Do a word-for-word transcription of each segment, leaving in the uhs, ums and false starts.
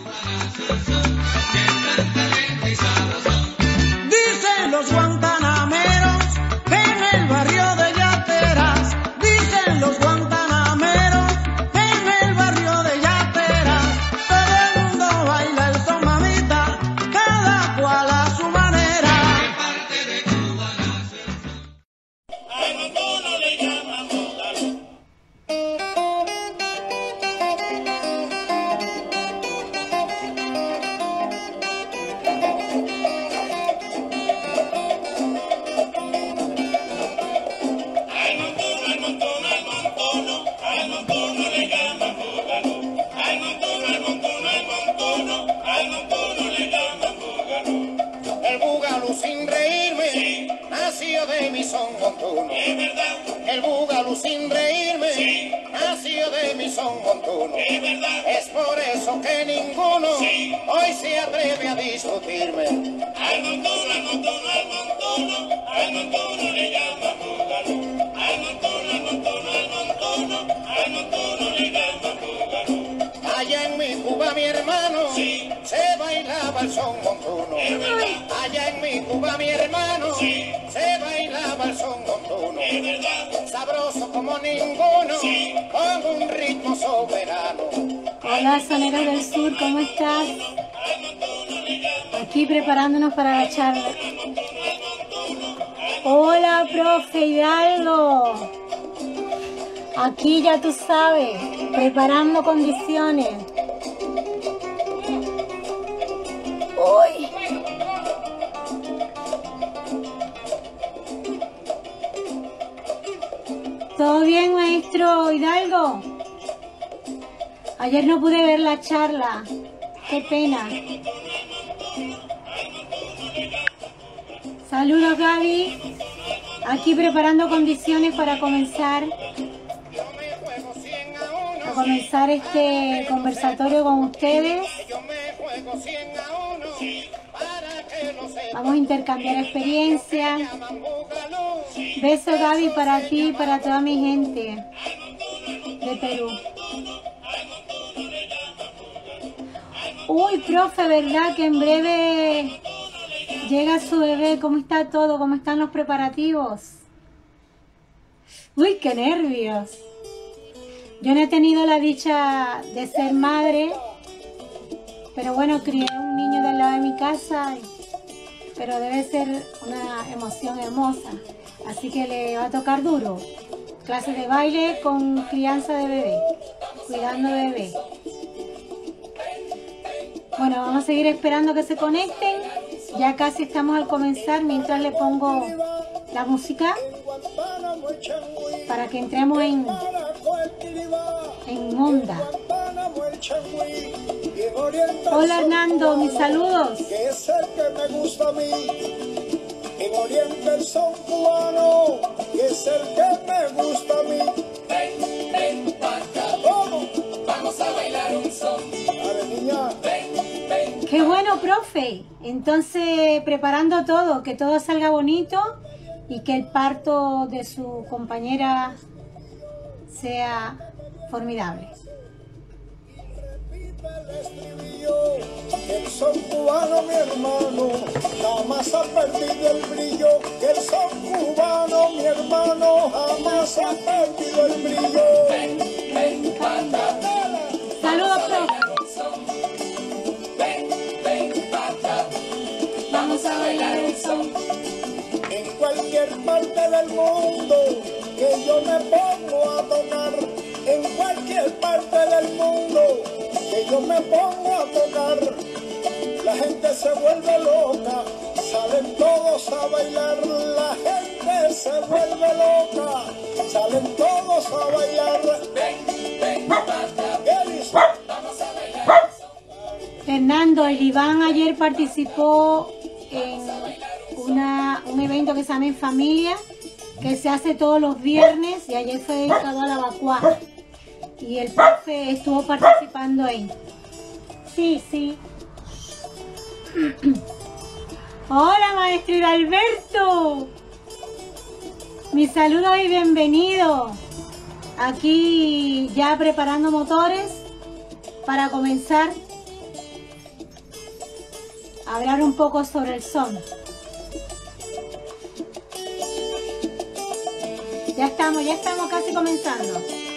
Dicen los guantanameros en el barrio de Yateras, dicen los guantanameros en el barrio de Yateras, todo el mundo baila el son, mamita, cada cual a su manera. Al montuno le llaman búgalo. Sin reírme, sí, nació de mi son montuno. Es verdad. El búgalo sin reírme, sí, nació de mi son montuno. Es verdad. Es por eso que ninguno, sí, hoy se atreve a discutirme. Al montuno, al montuno, al montuno, al montuno le llaman búgalo. Al montuno, al montuno, al montuno, al montuno le llaman búgalo. Allá en mi Cuba, mi hermano, sí, se bailaba el son montuno. Es verdad. Allá en mi Cuba, mi hermano, sí, se bailaba el son montuno. Es verdad. Sabroso como ninguno, sí, con un ritmo soberano. Hola, soneros del sur, ¿cómo estás? Aquí preparándonos para la charla. Hola, profe Hidalgo. Aquí ya tú sabes, preparando condiciones. Uy. ¿Todo bien, maestro Hidalgo? Ayer no pude ver la charla. Qué pena. Saludos, Gaby. Aquí preparando condiciones para comenzar a comenzar este conversatorio con ustedes. Vamos a intercambiar experiencia. Beso, Gaby, para ti y para toda mi gente de Perú. Uy, profe, ¿verdad que en breve llega su bebé? ¿Cómo está todo? ¿Cómo están los preparativos? Uy, qué nervios. Yo no he tenido la dicha de ser madre, pero bueno, crié un niño del lado de mi casa, pero debe ser una emoción hermosa. Así que le va a tocar duro. Clases de baile con crianza de bebé, cuidando de bebé. Bueno, vamos a seguir esperando que se conecten. Ya casi estamos al comenzar, mientras le pongo la música para que entremos en, en onda. Hola, Hernando, mis saludos. Que es el que me gusta a mí. En Oriente el son cubano, que es el que me gusta a mí. Ven, ven, acá. ¿Cómo? Vamos a bailar un son. A ver, niña. Ven, ven. Qué bueno, profe. Entonces, preparando todo, que todo salga bonito y que el parto de su compañera sea formidable. El estribillo, que el son cubano, mi hermano, jamás ha perdido el brillo. Que el son cubano, mi hermano, jamás ha perdido el brillo. Ven, ven, acá. Saludos, profe. Ven, ven, acá. Vamos a bailar un son. En cualquier parte del mundo que yo me pongo a tocar, en cualquier parte del mundo que yo me pongo a tocar, la gente se vuelve loca, salen todos a bailar, la gente se vuelve loca, salen todos a bailar. Ven, ven, acá. ¿Qué dice? Vamos a bailar un son. Fernando, el Iván ayer participó en una, un evento que se llama En Familia, que se hace todos los viernes, y ayer fue dedicado a la vacua. Y el profe estuvo participando ahí. Sí, sí. Hola, maestro Hidalberto. Mis saludos y bienvenido. Aquí ya preparando motores para comenzar hablar un poco sobre el son. Ya estamos, ya estamos casi comenzando.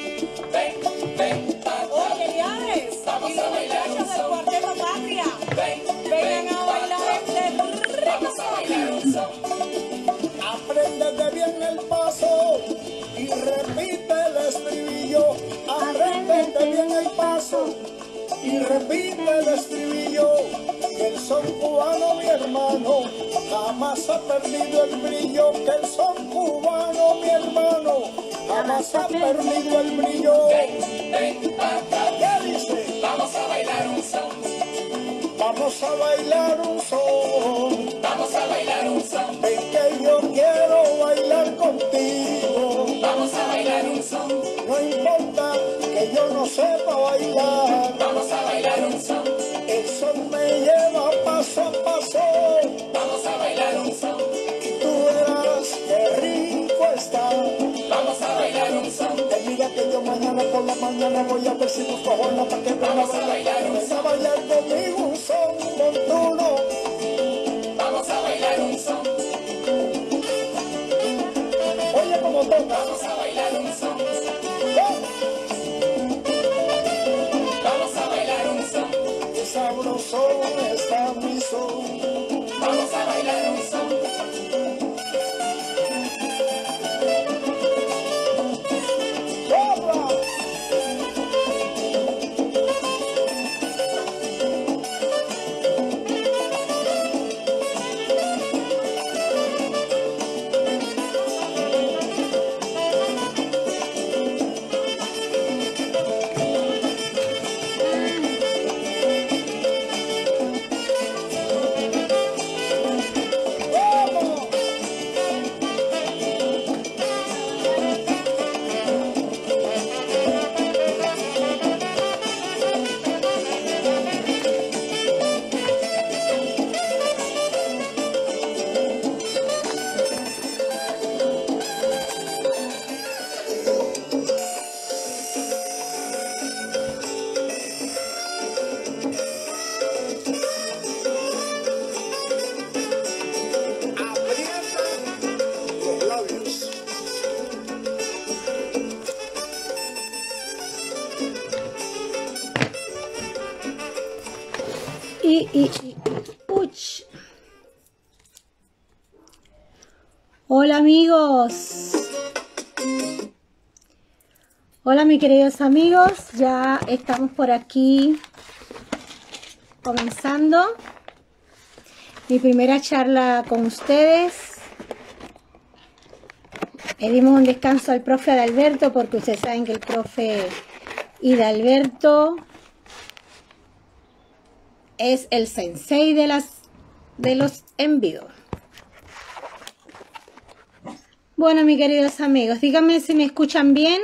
Oye, Liares, y los muchachos del Cuarteto Patria, vengan a bailar este ritmo. Apréndete bien el paso y repite el estribillo. Apréndete bien el paso y repite el estribillo. Que el son cubano, mi hermano, jamás ha perdido el brillo. Que el son cubano, mi hermano, jamás ha perdido el brillo. ¿Qué dice? Vamos a bailar un son, Vamos a bailar un son. vamos a bailar un son, Ven que yo quiero bailar contigo. vamos a bailar un son, No importa que yo no sepa bailar. vamos a bailar un son, El son me lleva paso a paso. vamos a bailar un son, Y tú verás qué rico está. vamos a bailar un son, Te mira que yo mañana por la mañana voy a ver si nos cojones para que venga a Vamos a bailar un Ven a bailar conmigo un son montuno. vamos a bailar un son, Oye como toca. vamos a bailar un son, vamos a bailar un son, Qué sabroso está mi son. vamos a bailar un son, ¡Sopla! ¡Vamos! Aprieta los labios. Y, y, y, uch. Hola amigos. Hola mis queridos amigos. Ya estamos por aquí comenzando mi primera charla con ustedes. Le dimos un descanso al profe Adalberto porque ustedes saben que el profe Hidalberto es el sensei de las de los envíos. Bueno, mis queridos amigos, díganme si me escuchan bien.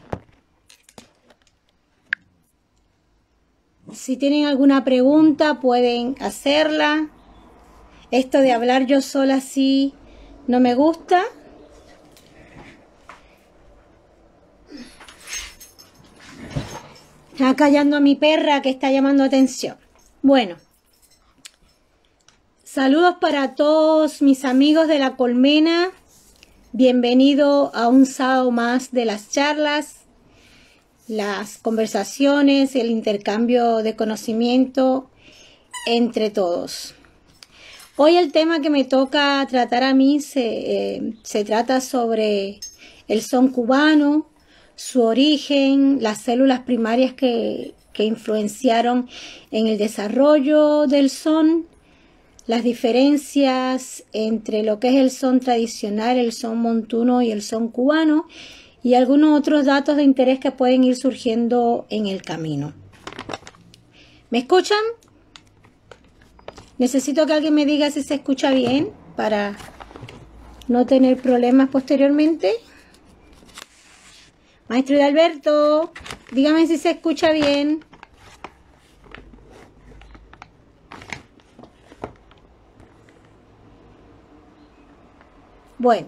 Si tienen alguna pregunta, pueden hacerla. Esto de hablar yo sola así no me gusta. Está callando a mi perra que está llamando atención. Bueno, saludos para todos mis amigos de La Colmena. Bienvenido a un sábado más de las charlas, las conversaciones, el intercambio de conocimiento entre todos. Hoy el tema que me toca tratar a mí se, eh, se trata sobre el son cubano, su origen, las células primarias que, que influenciaron en el desarrollo del son, las diferencias entre lo que es el son tradicional, el son montuno y el son cubano, y algunos otros datos de interés que pueden ir surgiendo en el camino. ¿Me escuchan? Necesito que alguien me diga si se escucha bien para no tener problemas posteriormente. Maestro Hidalberto, dígame si se escucha bien. Bueno,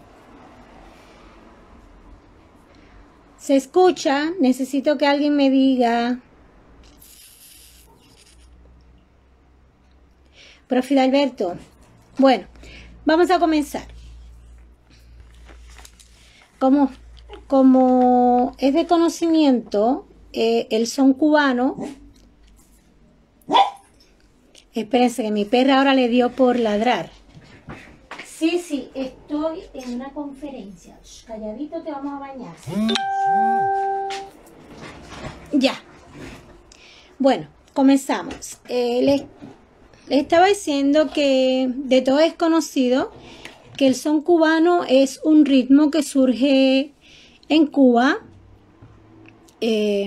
se escucha, necesito que alguien me diga. profe Alberto. Bueno, vamos a comenzar. Como, como es de conocimiento, eh, el son cubano... Espérense que mi perra ahora le dio por ladrar. Sí, sí, estoy en una conferencia. Shh, calladito, te vamos a bañar. Ya. Bueno, comenzamos. Eh, les, les estaba diciendo que de todo es conocido que el son cubano es un ritmo que surge en Cuba eh,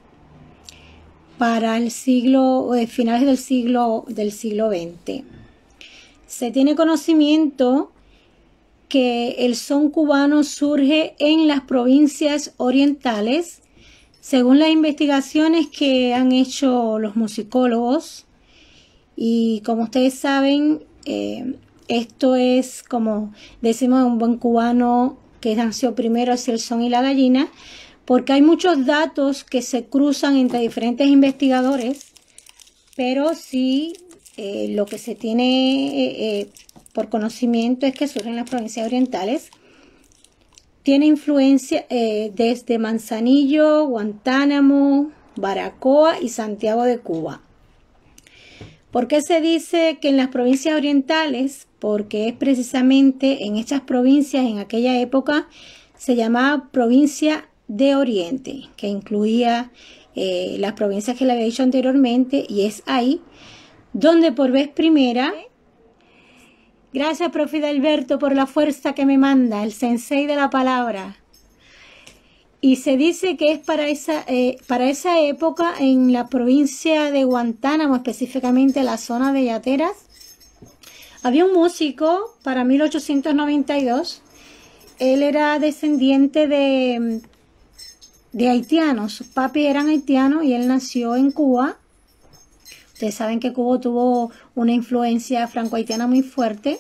para el siglo, eh, finales del siglo, del siglo veinte. Se tiene conocimiento que el son cubano surge en las provincias orientales, según las investigaciones que han hecho los musicólogos. Y como ustedes saben, eh, esto es como decimos un buen cubano que nació primero hacia el son y la gallina, porque hay muchos datos que se cruzan entre diferentes investigadores, pero sí eh, lo que se tiene eh, eh, por conocimiento es que surge en las provincias orientales. Tiene influencia eh, desde Manzanillo, Guantánamo, Baracoa y Santiago de Cuba. ¿Por qué se dice que en las provincias orientales? Porque es precisamente en estas provincias, en aquella época, se llamaba provincia de Oriente, que incluía eh, las provincias que le había dicho anteriormente, y es ahí donde por vez primera, gracias profe Alberto por la fuerza que me manda, el sensei de la palabra, y se dice que es para esa, eh, para esa época en la provincia de Guantánamo, específicamente la zona de Yateras, había un músico para mil ochocientos noventa y dos, él era descendiente de, de haitianos, sus papis eran haitianos y él nació en Cuba. Ustedes saben que Cuba tuvo una influencia franco-haitiana muy fuerte.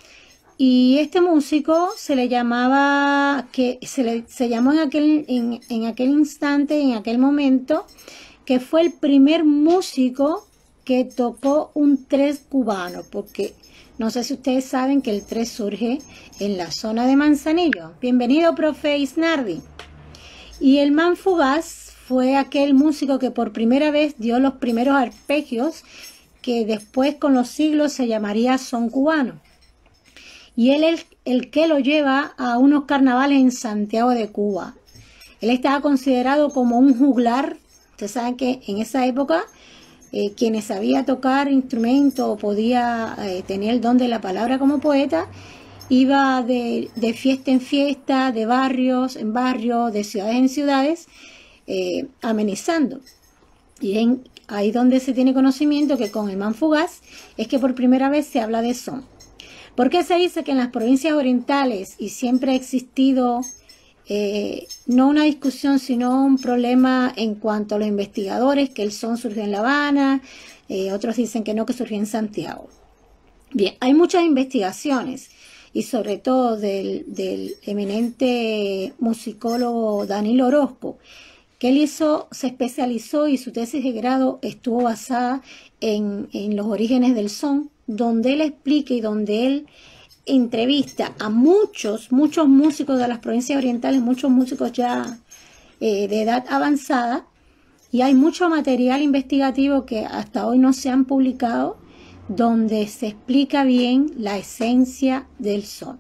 Y este músico se le llamaba, que se, le, se llamó en aquel, en, en aquel instante, en aquel momento, que fue el primer músico que tocó un tres cubano, porque no sé si ustedes saben que el tres surge en la zona de Manzanillo. Bienvenido, profe Isnardi. Y el man fugaz fue aquel músico que por primera vez dio los primeros arpegios, que después con los siglos se llamaría son cubano. Y él es el, el que lo lleva a unos carnavales en Santiago de Cuba. Él estaba considerado como un juglar. Ustedes saben que en esa época eh, quienes sabía tocar instrumento o podía eh, tener el don de la palabra como poeta, iba de, de fiesta en fiesta, de barrios en barrios, de ciudades en ciudades, eh, amenizando. Y en, ahí donde se tiene conocimiento que con el man fugaz es que por primera vez se habla de son. ¿Por qué se dice que en las provincias orientales, y siempre ha existido eh, no una discusión, sino un problema en cuanto a los investigadores, que el son surgió en La Habana, eh, otros dicen que no, que surgió en Santiago? Bien, hay muchas investigaciones, y sobre todo del, del eminente musicólogo Danilo Orozco, que él hizo, se especializó y su tesis de grado estuvo basada en, en los orígenes del son, donde él explica y donde él entrevista a muchos, muchos músicos de las provincias orientales, muchos músicos ya eh, de edad avanzada, y hay mucho material investigativo que hasta hoy no se han publicado, donde se explica bien la esencia del son.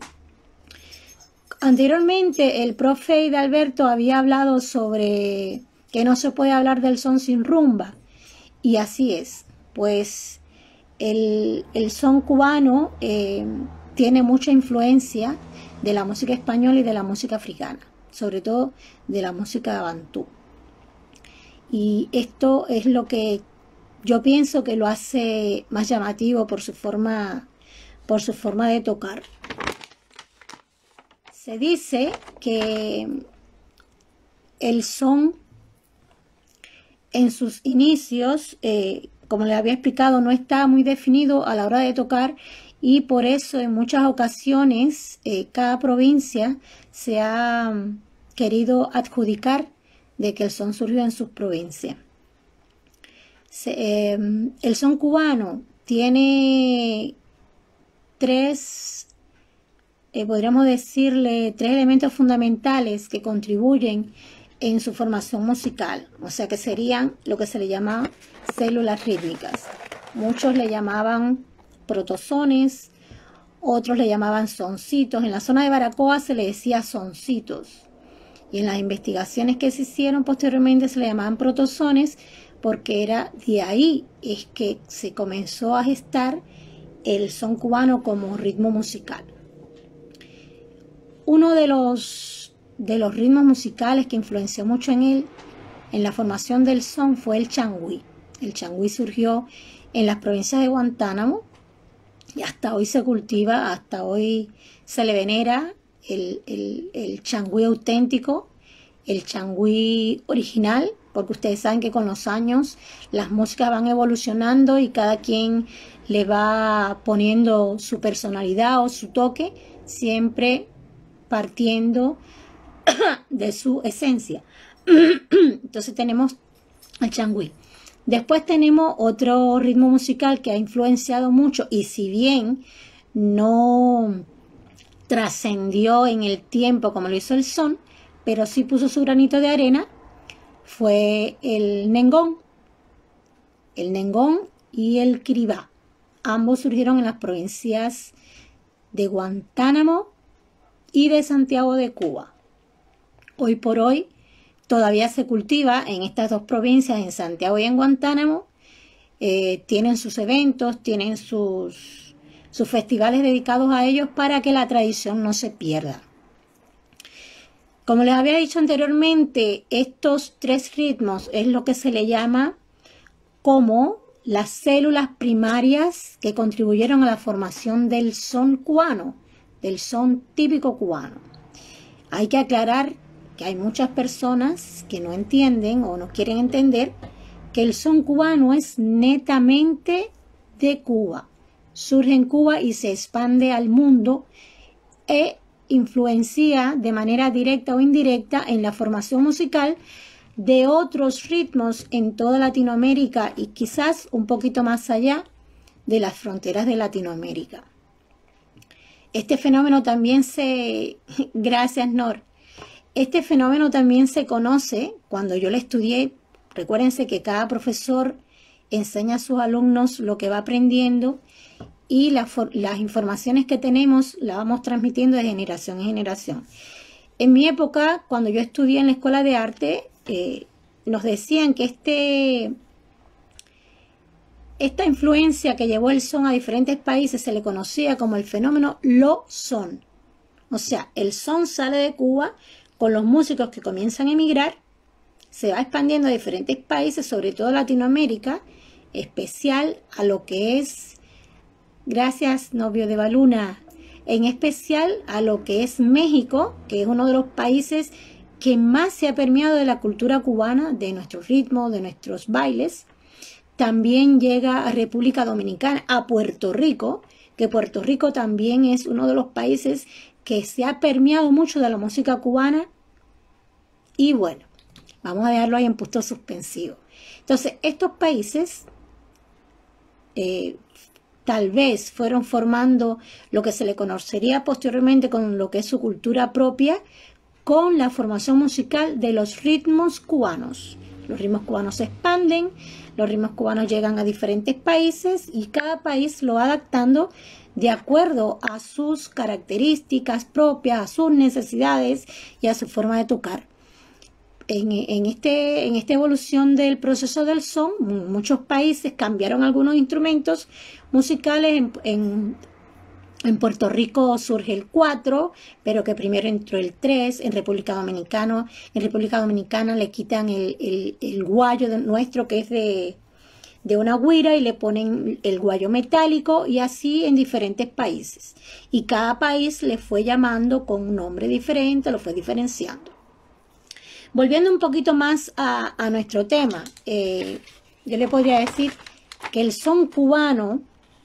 Anteriormente el profe Alberto había hablado sobre que no se puede hablar del son sin rumba, y así es, pues el, el son cubano eh, tiene mucha influencia de la música española y de la música africana, sobre todo de la música bantú. Y esto es lo que yo pienso que lo hace más llamativo por su forma, por su forma de tocar. Se dice que el son en sus inicios, eh, como les había explicado, no está muy definido a la hora de tocar, y por eso en muchas ocasiones eh, cada provincia se ha um, querido adjudicar de que el son surgió en sus provincias. Se, eh, el son cubano tiene tres, eh, podríamos decirle, tres elementos fundamentales que contribuyen en su formación musical, o sea que serían lo que se le llama células rítmicas. Muchos le llamaban protozones, otros le llamaban soncitos. En la zona de Baracoa se le decía soncitos, y en las investigaciones que se hicieron posteriormente se le llamaban protozones, porque era de ahí es que se comenzó a gestar el son cubano como ritmo musical. Uno de los, de los ritmos musicales que influenció mucho en él, en la formación del son, fue el changüí. El changüí surgió en las provincias de Guantánamo y hasta hoy se cultiva, hasta hoy se le venera el, el, el changüí auténtico, el changüí original, porque ustedes saben que con los años las músicas van evolucionando y cada quien le va poniendo su personalidad o su toque, siempre partiendo de su esencia. Entonces tenemos el changüí. Después tenemos otro ritmo musical que ha influenciado mucho, y si bien no trascendió en el tiempo como lo hizo el son, pero sí puso su granito de arena, fue el nengón. El nengón y el quiribá. Ambos surgieron en las provincias de Guantánamo y de Santiago de Cuba. Hoy por hoy todavía se cultiva en estas dos provincias, en Santiago y en Guantánamo. Eh, tienen sus eventos, tienen sus, sus festivales dedicados a ellos para que la tradición no se pierda. Como les había dicho anteriormente, estos tres ritmos es lo que se le llama como las células primarias que contribuyeron a la formación del son cubano, del son típico cubano. Hay que aclarar que hay muchas personas que no entienden o no quieren entender que el son cubano es netamente de Cuba. Surge en Cuba y se expande al mundo e influencia de manera directa o indirecta en la formación musical de otros ritmos en toda Latinoamérica y quizás un poquito más allá de las fronteras de Latinoamérica. Este fenómeno también se... Gracias, Nor. Este fenómeno también se conoce, cuando yo lo estudié, recuérdense que cada profesor enseña a sus alumnos lo que va aprendiendo, y la, las informaciones que tenemos las vamos transmitiendo de generación en generación. En mi época, cuando yo estudié en la escuela de arte, eh, nos decían que este, esta influencia que llevó el son a diferentes países se le conocía como el fenómeno lo son. O sea, el son sale de Cuba con los músicos que comienzan a emigrar, se va expandiendo a diferentes países, sobre todo Latinoamérica, especial a lo que es... Gracias, novio de Baluna. En especial a lo que es México, que es uno de los países que más se ha permeado de la cultura cubana, de nuestros ritmos, de nuestros bailes. También llega a República Dominicana, a Puerto Rico, que Puerto Rico también es uno de los países que se ha permeado mucho de la música cubana. Y bueno, vamos a dejarlo ahí en punto suspensivo. Entonces, estos países... Eh, tal vez fueron formando lo que se le conocería posteriormente con lo que es su cultura propia, con la formación musical de los ritmos cubanos. Los ritmos cubanos se expanden, los ritmos cubanos llegan a diferentes países y cada país lo va adaptando de acuerdo a sus características propias, a sus necesidades y a su forma de tocar. En, en, este, en esta evolución del proceso del son, muchos países cambiaron algunos instrumentos musicales. En, en, en Puerto Rico surge el cuatro, pero que primero entró el tres. En República Dominicana, en República Dominicana le quitan el, el, el guayo de nuestro, que es de, de una güira, y le ponen el guayo metálico, y así en diferentes países. Y cada país le fue llamando con un nombre diferente, lo fue diferenciando. Volviendo un poquito más a, a nuestro tema, eh, yo le podría decir que el son cubano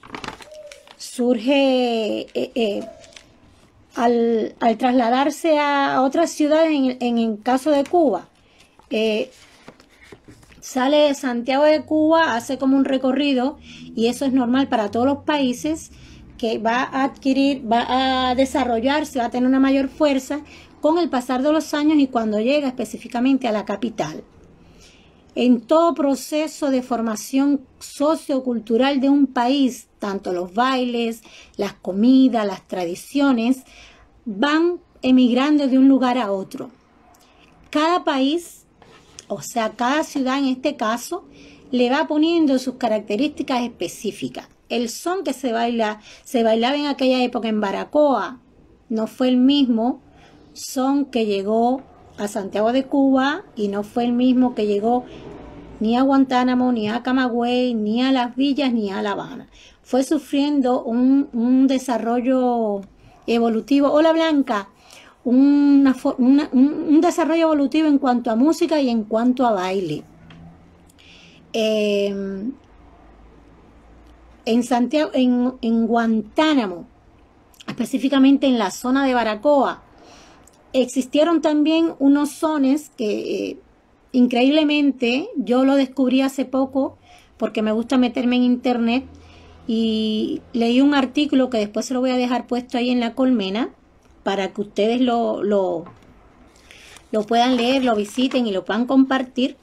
surge eh, eh, al, al trasladarse a otras ciudades, en, en el caso de Cuba. Eh, sale de Santiago de Cuba, hace como un recorrido, y eso es normal para todos los países, que va a adquirir, va a desarrollarse, va a tener una mayor fuerza con el pasar de los años y cuando llega específicamente a la capital. En todo proceso de formación sociocultural de un país, tanto los bailes, las comidas, las tradiciones, van emigrando de un lugar a otro. Cada país, o sea, cada ciudad en este caso, le va poniendo sus características específicas. El son que se baila, se bailaba en aquella época en Baracoa, no fue el mismo son que llegó a Santiago de Cuba y no fue el mismo que llegó ni a Guantánamo, ni a Camagüey, ni a Las Villas, ni a La Habana. Fue sufriendo un, un desarrollo evolutivo. Hola Blanca. Una, una, un, un desarrollo evolutivo en cuanto a música y en cuanto a baile. Eh, en Santiago, en, en Guantánamo, específicamente en la zona de Baracoa, existieron también unos sones que eh, increíblemente yo lo descubrí hace poco porque me gusta meterme en internet y leí un artículo que después se lo voy a dejar puesto ahí en la colmena para que ustedes lo, lo, lo puedan leer, lo visiten y lo puedan compartir.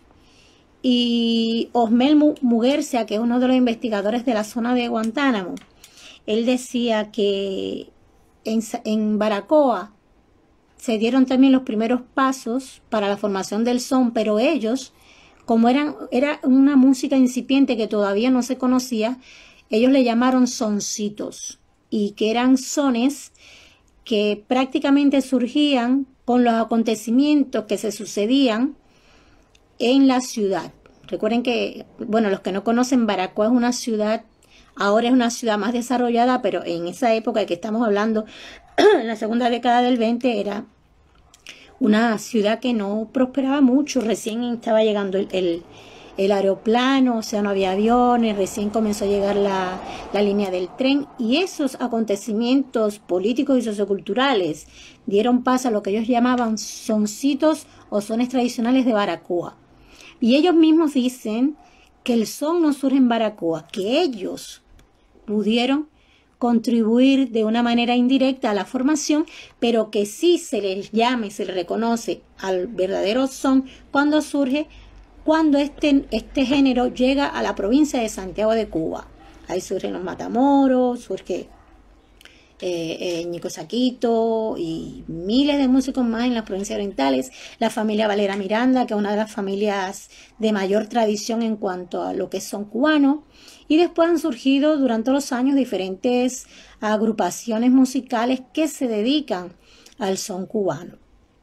Y Osmel Muguercia, que es uno de los investigadores de la zona de Guantánamo, él decía que en, en Baracoa se dieron también los primeros pasos para la formación del son, pero ellos, como eran, era una música incipiente que todavía no se conocía, ellos le llamaron soncitos, y que eran sones que prácticamente surgían con los acontecimientos que se sucedían en la ciudad. Recuerden que, bueno, los que no conocen, Baracoa es una ciudad, ahora es una ciudad más desarrollada, pero en esa época de que estamos hablando, en la segunda década del veinte, era una ciudad que no prosperaba mucho. Recién estaba llegando el, el, el aeroplano, o sea, no había aviones, recién comenzó a llegar la, la línea del tren, y esos acontecimientos políticos y socioculturales dieron paso a lo que ellos llamaban soncitos o sones tradicionales de Baracoa. Y ellos mismos dicen que el son no surge en Baracoa, que ellos pudieron contribuir de una manera indirecta a la formación, pero que sí se les llama y se les reconoce al verdadero son cuando surge, cuando este, este género llega a la provincia de Santiago de Cuba. Ahí surgen los Matamoros, surge eh, eh, Ñico Saquito y miles de músicos más en las provincias orientales. La familia Valera Miranda, que es una de las familias de mayor tradición en cuanto a lo que son cubanos. Y después han surgido durante los años diferentes agrupaciones musicales que se dedican al son cubano.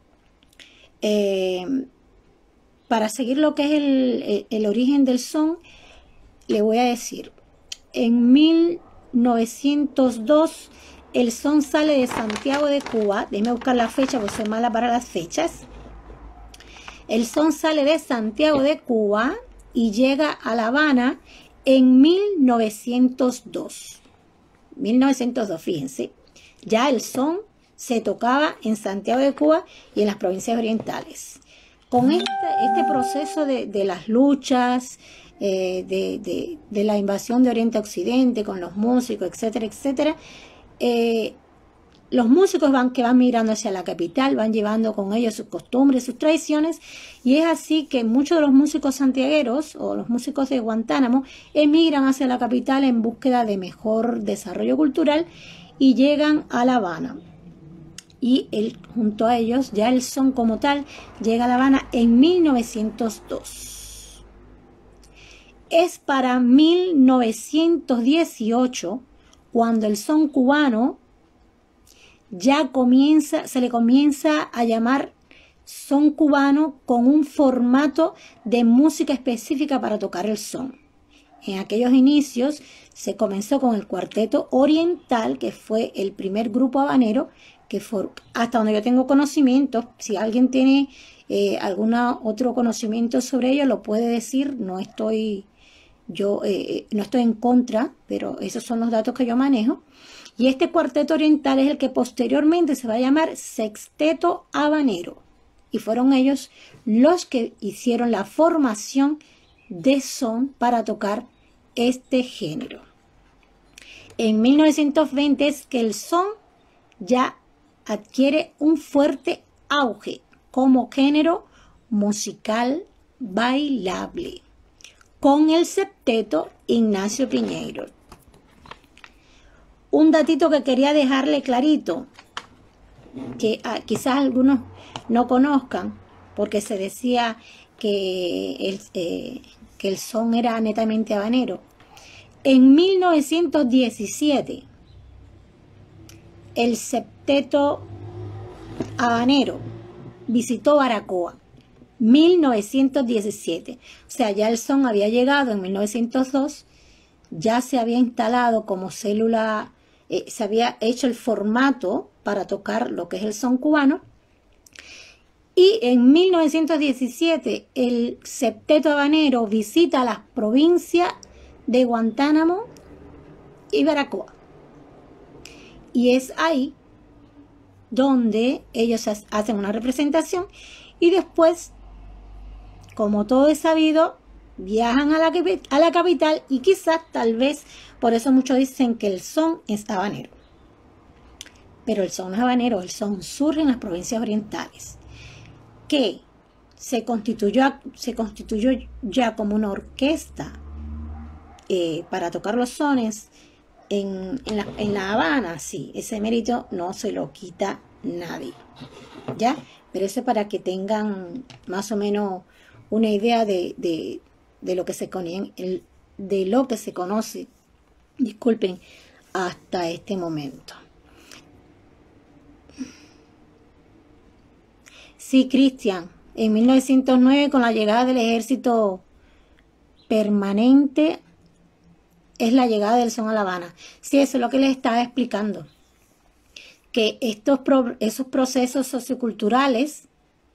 Eh, para seguir lo que es el, el, el origen del son, le voy a decir, en mil novecientos dos el son sale de Santiago de Cuba. Déjeme buscar la fecha porque soy mala para las fechas. El son sale de Santiago de Cuba y llega a La Habana en mil novecientos dos. mil novecientos dos, fíjense. Ya el son se tocaba en Santiago de Cuba y en las provincias orientales. Con este, este proceso de, de las luchas, eh, de, de, de la invasión de Oriente a Occidente, con los músicos, etcétera, etcétera, eh, los músicos van, que van migrando hacia la capital, van llevando con ellos sus costumbres, sus tradiciones, y es así que muchos de los músicos santiagueros o los músicos de Guantánamo emigran hacia la capital en búsqueda de mejor desarrollo cultural y llegan a La Habana. Y el, junto a ellos ya el son como tal llega a La Habana en mil novecientos dos. Es para mil novecientos dieciocho cuando el son cubano ya comienza, se le comienza a llamar son cubano con un formato de música específica para tocar el son. En aquellos inicios se comenzó con el Cuarteto Oriental, que fue el primer grupo habanero, que fue, hasta donde yo tengo conocimiento, si alguien tiene eh, algún otro conocimiento sobre ello, lo puede decir. No estoy, yo, eh, no estoy en contra, pero esos son los datos que yo manejo. Y este Cuarteto Oriental es el que posteriormente se va a llamar Sexteto Habanero. Y fueron ellos los que hicieron la formación de son para tocar este género. En mil novecientos veinte es que el son ya adquiere un fuerte auge como género musical bailable con el septeto Ignacio Piñeiro. Un datito que quería dejarle clarito, que ah, quizás algunos no conozcan, porque se decía que el, eh, que el son era netamente habanero. En mil novecientos diecisiete, el septeto habanero visitó Baracoa. mil novecientos diecisiete. O sea, ya el son había llegado en mil novecientos dos, ya se había instalado como célula, eh, se había hecho el formato para tocar lo que es el son cubano. Y en mil novecientos diecisiete el septeto habanero visita las provincias de Guantánamo y Baracoa. Y es ahí donde ellos hacen una representación y después, como todo es sabido, viajan a la, a la capital y quizás, tal vez, por eso muchos dicen que el son es habanero. Pero el son no es habanero, el son surge en las provincias orientales, que se constituyó, se constituyó ya como una orquesta eh, para tocar los sones en, en, la, en La Habana. Sí, ese mérito no se lo quita nadie, ¿ya? Pero eso es para que tengan más o menos una idea de, de, de, lo, que se conoce, de lo que se conoce, disculpen, hasta este momento. Sí, Cristian, en mil novecientos nueve, con la llegada del ejército permanente, es la llegada del son a La Habana. Sí, eso es lo que les estaba explicando. Que estos pro, esos procesos socioculturales,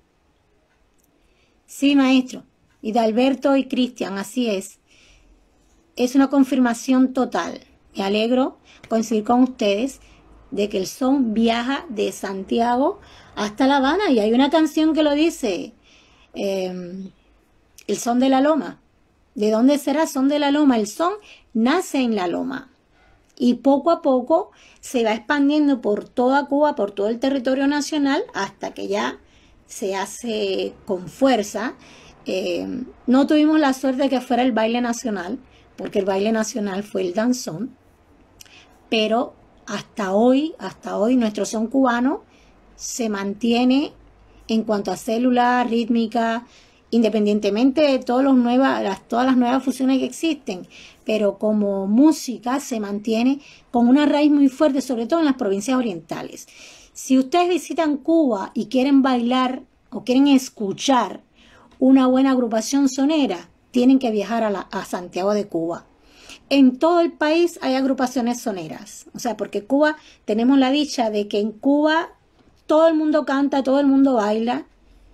sí, maestro, y de Alberto y Cristian, así es, es una confirmación total. Me alegro coincidir con ustedes de que el son viaja de Santiago hasta La Habana, y hay una canción que lo dice, eh, el son de la loma. ¿De dónde será son de la loma? El son nace en la loma y poco a poco se va expandiendo por toda Cuba, por todo el territorio nacional, hasta que ya se hace con fuerza. Eh, no tuvimos la suerte de que fuera el baile nacional, porque el baile nacional fue el danzón, pero hasta hoy, hasta hoy nuestro son cubano se mantiene en cuanto a célula rítmica, independientemente de todos los nuevas, las, todas las nuevas fusiones que existen, pero como música se mantiene con una raíz muy fuerte, sobre todo en las provincias orientales. Si ustedes visitan Cuba y quieren bailar o quieren escuchar una buena agrupación sonera, tienen que viajar a, la, a Santiago de Cuba. En todo el país hay agrupaciones soneras, o sea, porque Cuba, tenemos la dicha de que en Cuba todo el mundo canta, todo el mundo baila,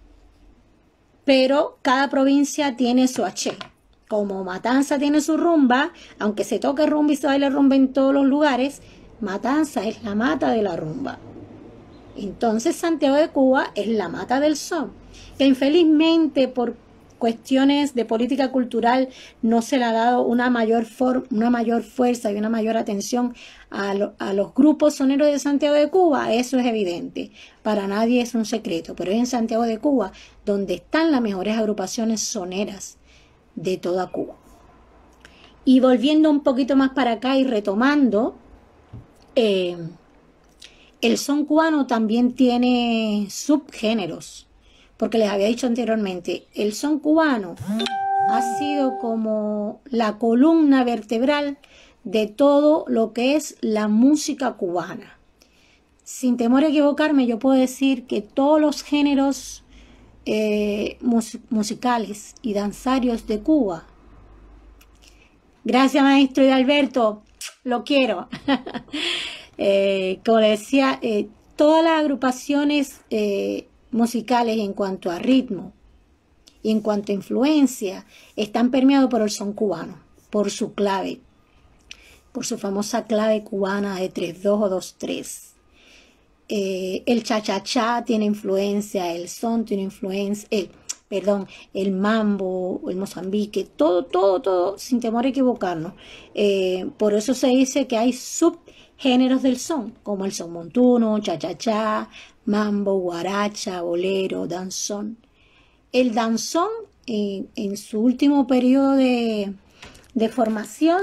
pero cada provincia tiene su H. Como Matanza tiene su rumba, aunque se toque rumba y se baile rumba en todos los lugares, Matanza es la mata de la rumba. Entonces Santiago de Cuba es la mata del son, que infelizmente por cuestiones de política cultural no se le ha dado una mayor, for, una mayor fuerza y una mayor atención a, lo, a los grupos soneros de Santiago de Cuba. Eso es evidente, para nadie es un secreto, pero es en Santiago de Cuba donde están las mejores agrupaciones soneras de toda Cuba. Y volviendo un poquito más para acá y retomando, eh, el son cubano también tiene subgéneros, porque les había dicho anteriormente, el son cubano ha sido como la columna vertebral de todo lo que es la música cubana. Sin temor a equivocarme, yo puedo decir que todos los géneros eh, mus musicales y danzarios de Cuba. Gracias, maestro y Alberto, lo quiero. eh, como les decía, eh, todas las agrupaciones eh, musicales en cuanto a ritmo y en cuanto a influencia están permeados por el son cubano, por su clave, por su famosa clave cubana de tres dos o dos tres. Eh, el cha-cha-cha tiene influencia, el son tiene influencia, el, perdón, el mambo, el mozambique, todo, todo, todo, sin temor a equivocarnos. Eh, por eso se dice que hay subgéneros del son, como el son montuno, cha-cha-cha, mambo, guaracha, bolero, danzón. El danzón, eh, en su último periodo de, de formación,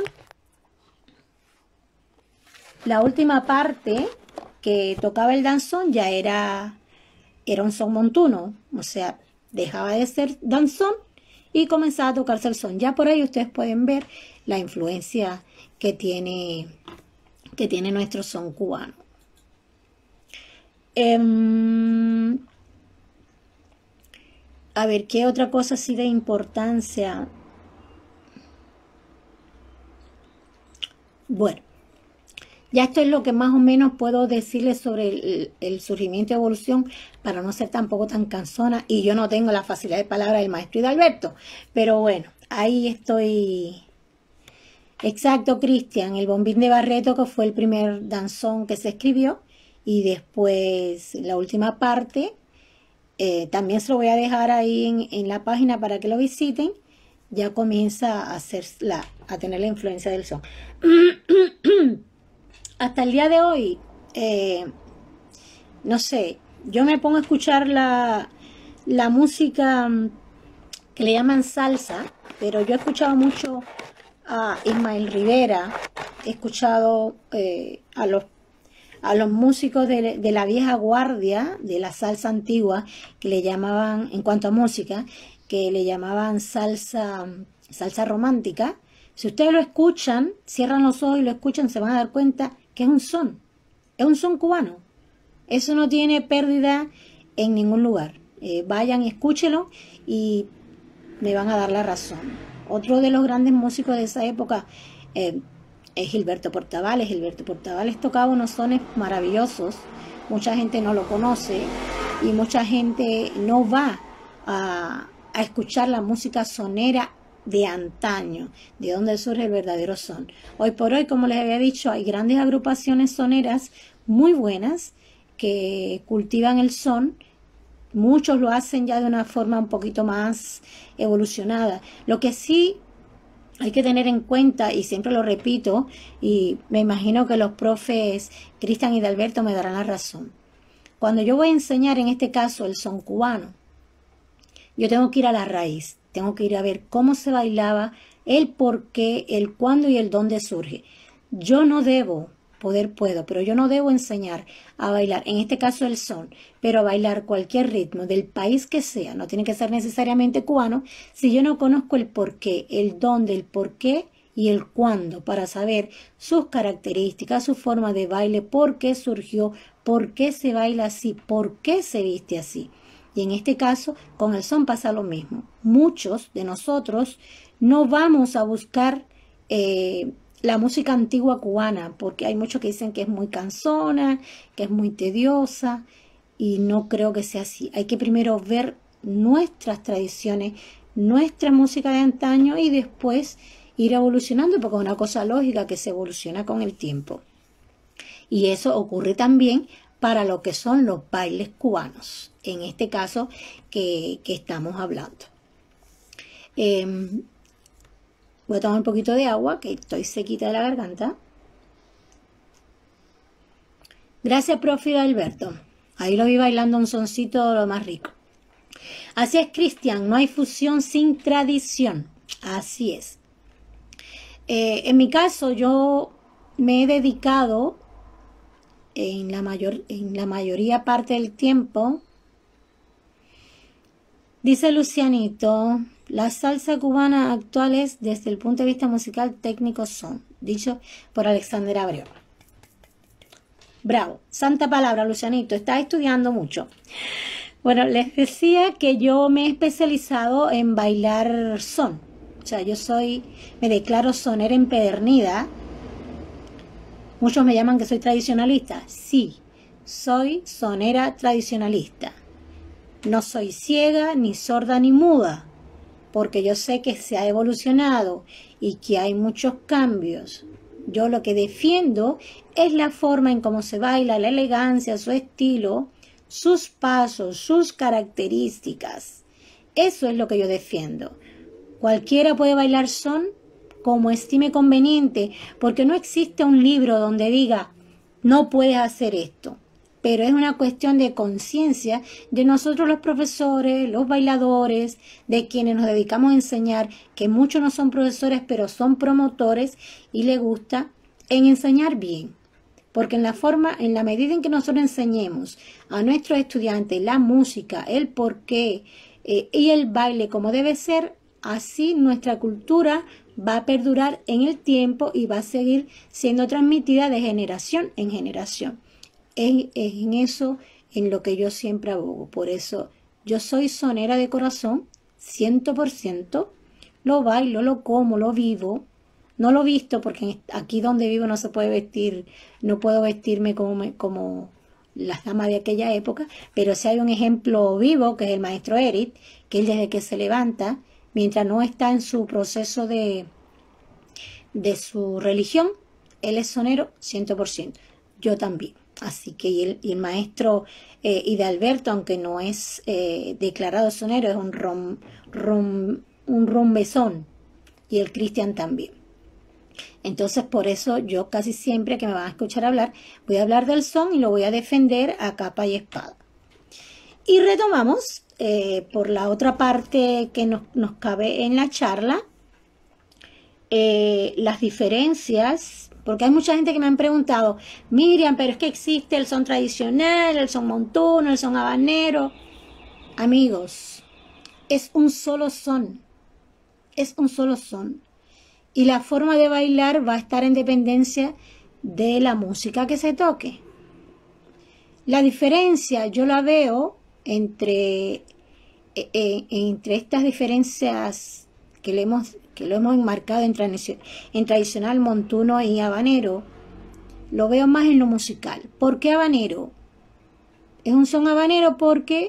la última parte que tocaba el danzón ya era, era un son montuno, o sea, dejaba de ser danzón y comenzaba a tocarse el son. Ya por ahí ustedes pueden ver la influencia que tiene, que tiene nuestro son cubano. Um, a ver, ¿qué otra cosa así de importancia? Bueno, ya esto es lo que más o menos puedo decirles sobre el, el surgimiento y evolución para no ser tampoco tan cansona. Y yo no tengo la facilidad de palabra del maestro Hidalberto. Pero bueno, ahí estoy. Exacto, Cristian. El bombín de Barreto, que fue el primer danzón que se escribió. Y después la última parte. Eh, también se lo voy a dejar ahí en, en la página para que lo visiten. Ya comienza a, hacer la, a tener la influencia del son. Hasta el día de hoy, eh, no sé, yo me pongo a escuchar la, la música que le llaman salsa, pero yo he escuchado mucho a Ismael Rivera, he escuchado eh, a, los, a los músicos de, de la vieja guardia, de la salsa antigua, que le llamaban, en cuanto a música, que le llamaban salsa, salsa romántica. Si ustedes lo escuchan, cierran los ojos y lo escuchan, se van a dar cuenta que es un son, es un son cubano. Eso no tiene pérdida en ningún lugar. Eh, vayan y escúchenlo y me van a dar la razón. Otro de los grandes músicos de esa época eh, es Gilberto Portavales. Gilberto Portavales tocaba unos sones maravillosos. Mucha gente no lo conoce y mucha gente no va a, a escuchar la música sonera de antaño, de donde surge el verdadero son. Hoy por hoy, como les había dicho, hay grandes agrupaciones soneras muy buenas que cultivan el son. Muchos lo hacen ya de una forma un poquito más evolucionada. Lo que sí hay que tener en cuenta, y siempre lo repito, y me imagino que los profes Cristian y Hidalberto me darán la razón. Cuando yo voy a enseñar, en este caso, el son cubano, yo tengo que ir a la raíz. Tengo que ir a ver cómo se bailaba, el por qué, el cuándo y el dónde surge. Yo no debo, poder puedo, pero yo no debo enseñar a bailar, en este caso el son, pero a bailar cualquier ritmo del país que sea, no tiene que ser necesariamente cubano, si yo no conozco el por qué, el dónde, el por qué y el cuándo, para saber sus características, su forma de baile, por qué surgió, por qué se baila así, por qué se viste así. Y en este caso, con el son pasa lo mismo. Muchos de nosotros no vamos a buscar eh, la música antigua cubana, porque hay muchos que dicen que es muy cansona, que es muy tediosa, y no creo que sea así. Hay que primero ver nuestras tradiciones, nuestra música de antaño, y después ir evolucionando, porque es una cosa lógica que se evoluciona con el tiempo. Y eso ocurre también para lo que son los bailes cubanos, en este caso que, que estamos hablando. Eh, voy a tomar un poquito de agua, que estoy sequita de la garganta. Gracias, profe Alberto. Ahí lo vi bailando un soncito lo más rico. Así es, Cristian, no hay fusión sin tradición. Así es. Eh, en mi caso, yo me he dedicado en la, mayor, en la mayoría parte del tiempo. Dice Lucianito, la salsa cubana actuales desde el punto de vista musical técnico son, dicho por Alexander Abreu. Bravo, santa palabra, Lucianito, estás estudiando mucho. Bueno, les decía que yo me he especializado en bailar son. O sea, yo soy, me declaro sonera empedernida. Muchos me llaman que soy tradicionalista. Sí, soy sonera tradicionalista. No soy ciega, ni sorda, ni muda, porque yo sé que se ha evolucionado y que hay muchos cambios. Yo lo que defiendo es la forma en cómo se baila, la elegancia, su estilo, sus pasos, sus características. Eso es lo que yo defiendo. Cualquiera puede bailar son como estime conveniente, porque no existe un libro donde diga no puedes hacer esto. Pero es una cuestión de conciencia de nosotros los profesores, los bailadores, de quienes nos dedicamos a enseñar, que muchos no son profesores, pero son promotores y les gusta en enseñar bien. Porque en la forma, en la medida en que nosotros enseñemos a nuestros estudiantes la música, el porqué eh, y el baile como debe ser, así nuestra cultura va a perdurar en el tiempo y va a seguir siendo transmitida de generación en generación. Es, es en eso en lo que yo siempre abogo. Por eso yo soy sonera de corazón, ciento por ciento. Lo bailo, lo como, lo vivo. No lo visto porque aquí donde vivo no se puede vestir, no puedo vestirme como, me, como las damas de aquella época, pero sí hay un ejemplo vivo que es el maestro Eric, que él desde que se levanta, mientras no está en su proceso de, de su religión, él es sonero ciento por ciento. Yo también. Así que y el, y el maestro eh, y de Alberto, aunque no es eh, declarado sonero, es un rom, rom, un rombezón. Y el Cristian también. Entonces por eso yo casi siempre que me van a escuchar hablar, voy a hablar del son y lo voy a defender a capa y espada. Y retomamos eh, por la otra parte que nos, nos cabe en la charla, eh, las diferencias. Porque hay mucha gente que me han preguntado, Miriam, pero es que existe el son tradicional, el son montuno, el son habanero. Amigos, es un solo son. Es un solo son. Y la forma de bailar va a estar en dependencia de la música que se toque. La diferencia yo la veo entre, eh, entre estas diferencias que le hemos... que lo hemos enmarcado en, en tradicional montuno y habanero, lo veo más en lo musical. ¿Por qué habanero? Es un son habanero porque,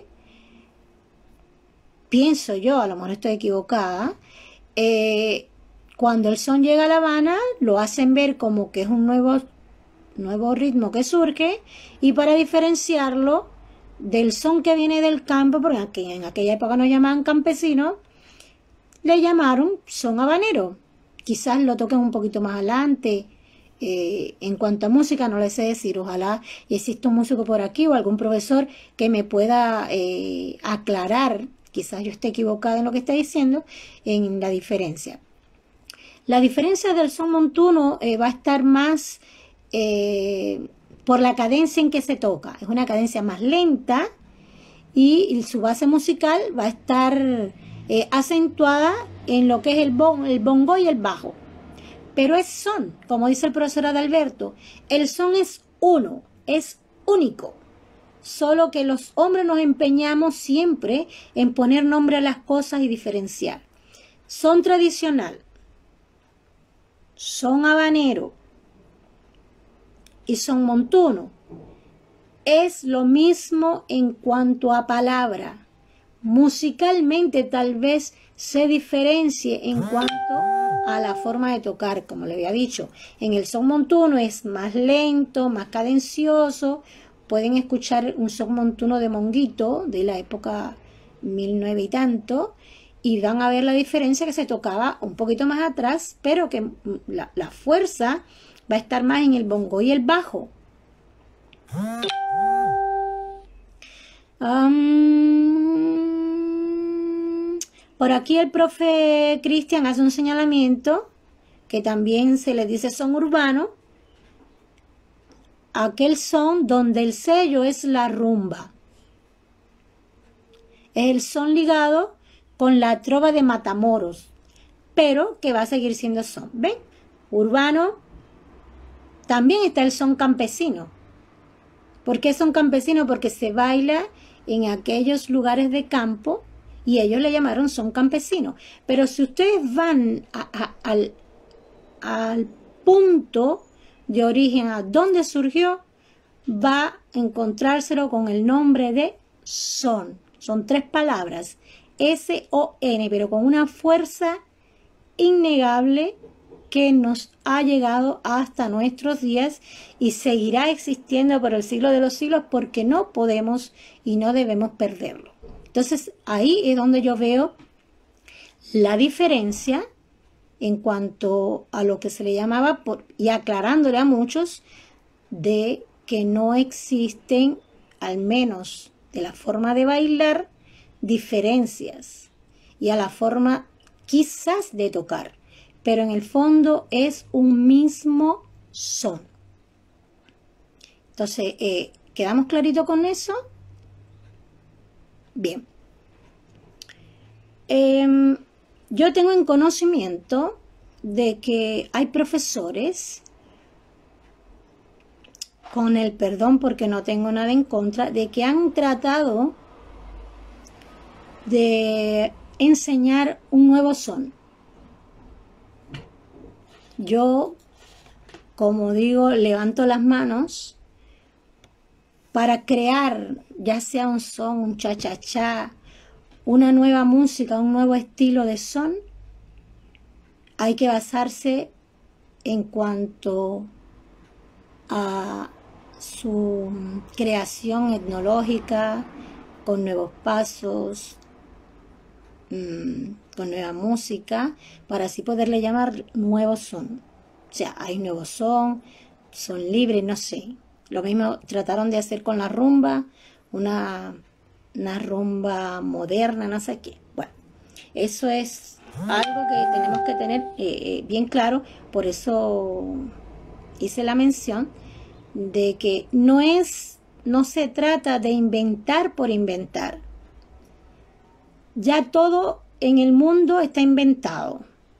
pienso yo, a lo mejor estoy equivocada, eh, cuando el son llega a La Habana, lo hacen ver como que es un nuevo, nuevo ritmo que surge, y para diferenciarlo del son que viene del campo, porque en aquella época nos llamaban campesinos, le llamaron son habanero. Quizás lo toquen un poquito más adelante. Eh, en cuanto a música no les sé decir. Ojalá exista un músico por aquí o algún profesor que me pueda eh, aclarar. Quizás yo esté equivocada en lo que está diciendo, en la diferencia. La diferencia del son montuno eh, va a estar más eh, por la cadencia en que se toca. Es una cadencia más lenta y, y su base musical va a estar... Eh, acentuada en lo que es el, bon, el bongo y el bajo. Pero es son, como dice el profesor Adalberto, el son es uno, es único. Solo que los hombres nos empeñamos siempre en poner nombre a las cosas y diferenciar. Son tradicional, son habanero y son montuno. Es lo mismo en cuanto a palabra. Musicalmente tal vez se diferencie en cuanto a la forma de tocar, como le había dicho. En el son montuno es más lento, más cadencioso. Pueden escuchar un son montuno de Monguito de la época mil nueve y tanto y van a ver la diferencia que se tocaba un poquito más atrás, pero que la, la fuerza va a estar más en el bongo y el bajo. Um, por aquí el profe Cristian hace un señalamiento que también se le dice son urbano, aquel son donde el sello es la rumba, es el son ligado con la trova de Matamoros, pero que va a seguir siendo son. ¿Ven? Urbano. También está el son campesino. ¿Por qué son campesinos? Porque se baila en aquellos lugares de campo y ellos le llamaron son campesino. Pero si ustedes van a, a, al, al punto de origen, a donde surgió, va a encontrárselo con el nombre de son. Son tres palabras, S O N, pero con una fuerza innegable que nos ha llegado hasta nuestros días y seguirá existiendo por el siglo de los siglos porque no podemos y no debemos perderlo. Entonces, ahí es donde yo veo la diferencia en cuanto a lo que se le llamaba, por, y aclarándole a muchos, de que no existen, al menos de la forma de bailar, diferencias, y a la forma quizás de tocar, pero en el fondo es un mismo son. Entonces, eh, ¿quedamos clarito con eso? Bien. Eh, yo tengo en conocimiento de que hay profesores, con el perdón porque no tengo nada en contra, de que han tratado de enseñar un nuevo son. Yo, como digo, levanto las manos para crear, ya sea un son, un cha-cha-cha, una nueva música, un nuevo estilo de son. Hay que basarse en cuanto a su creación etnológica, con nuevos pasos, mmm, con nueva música, para así poderle llamar nuevo son. O sea, hay nuevo son, son libres, no sé. Lo mismo trataron de hacer con la rumba, una, una rumba moderna, no sé qué. Bueno, eso es algo que tenemos que tener eh, bien claro, por eso hice la mención de que no es, no se trata de inventar por inventar. Ya todo en el mundo está inventado.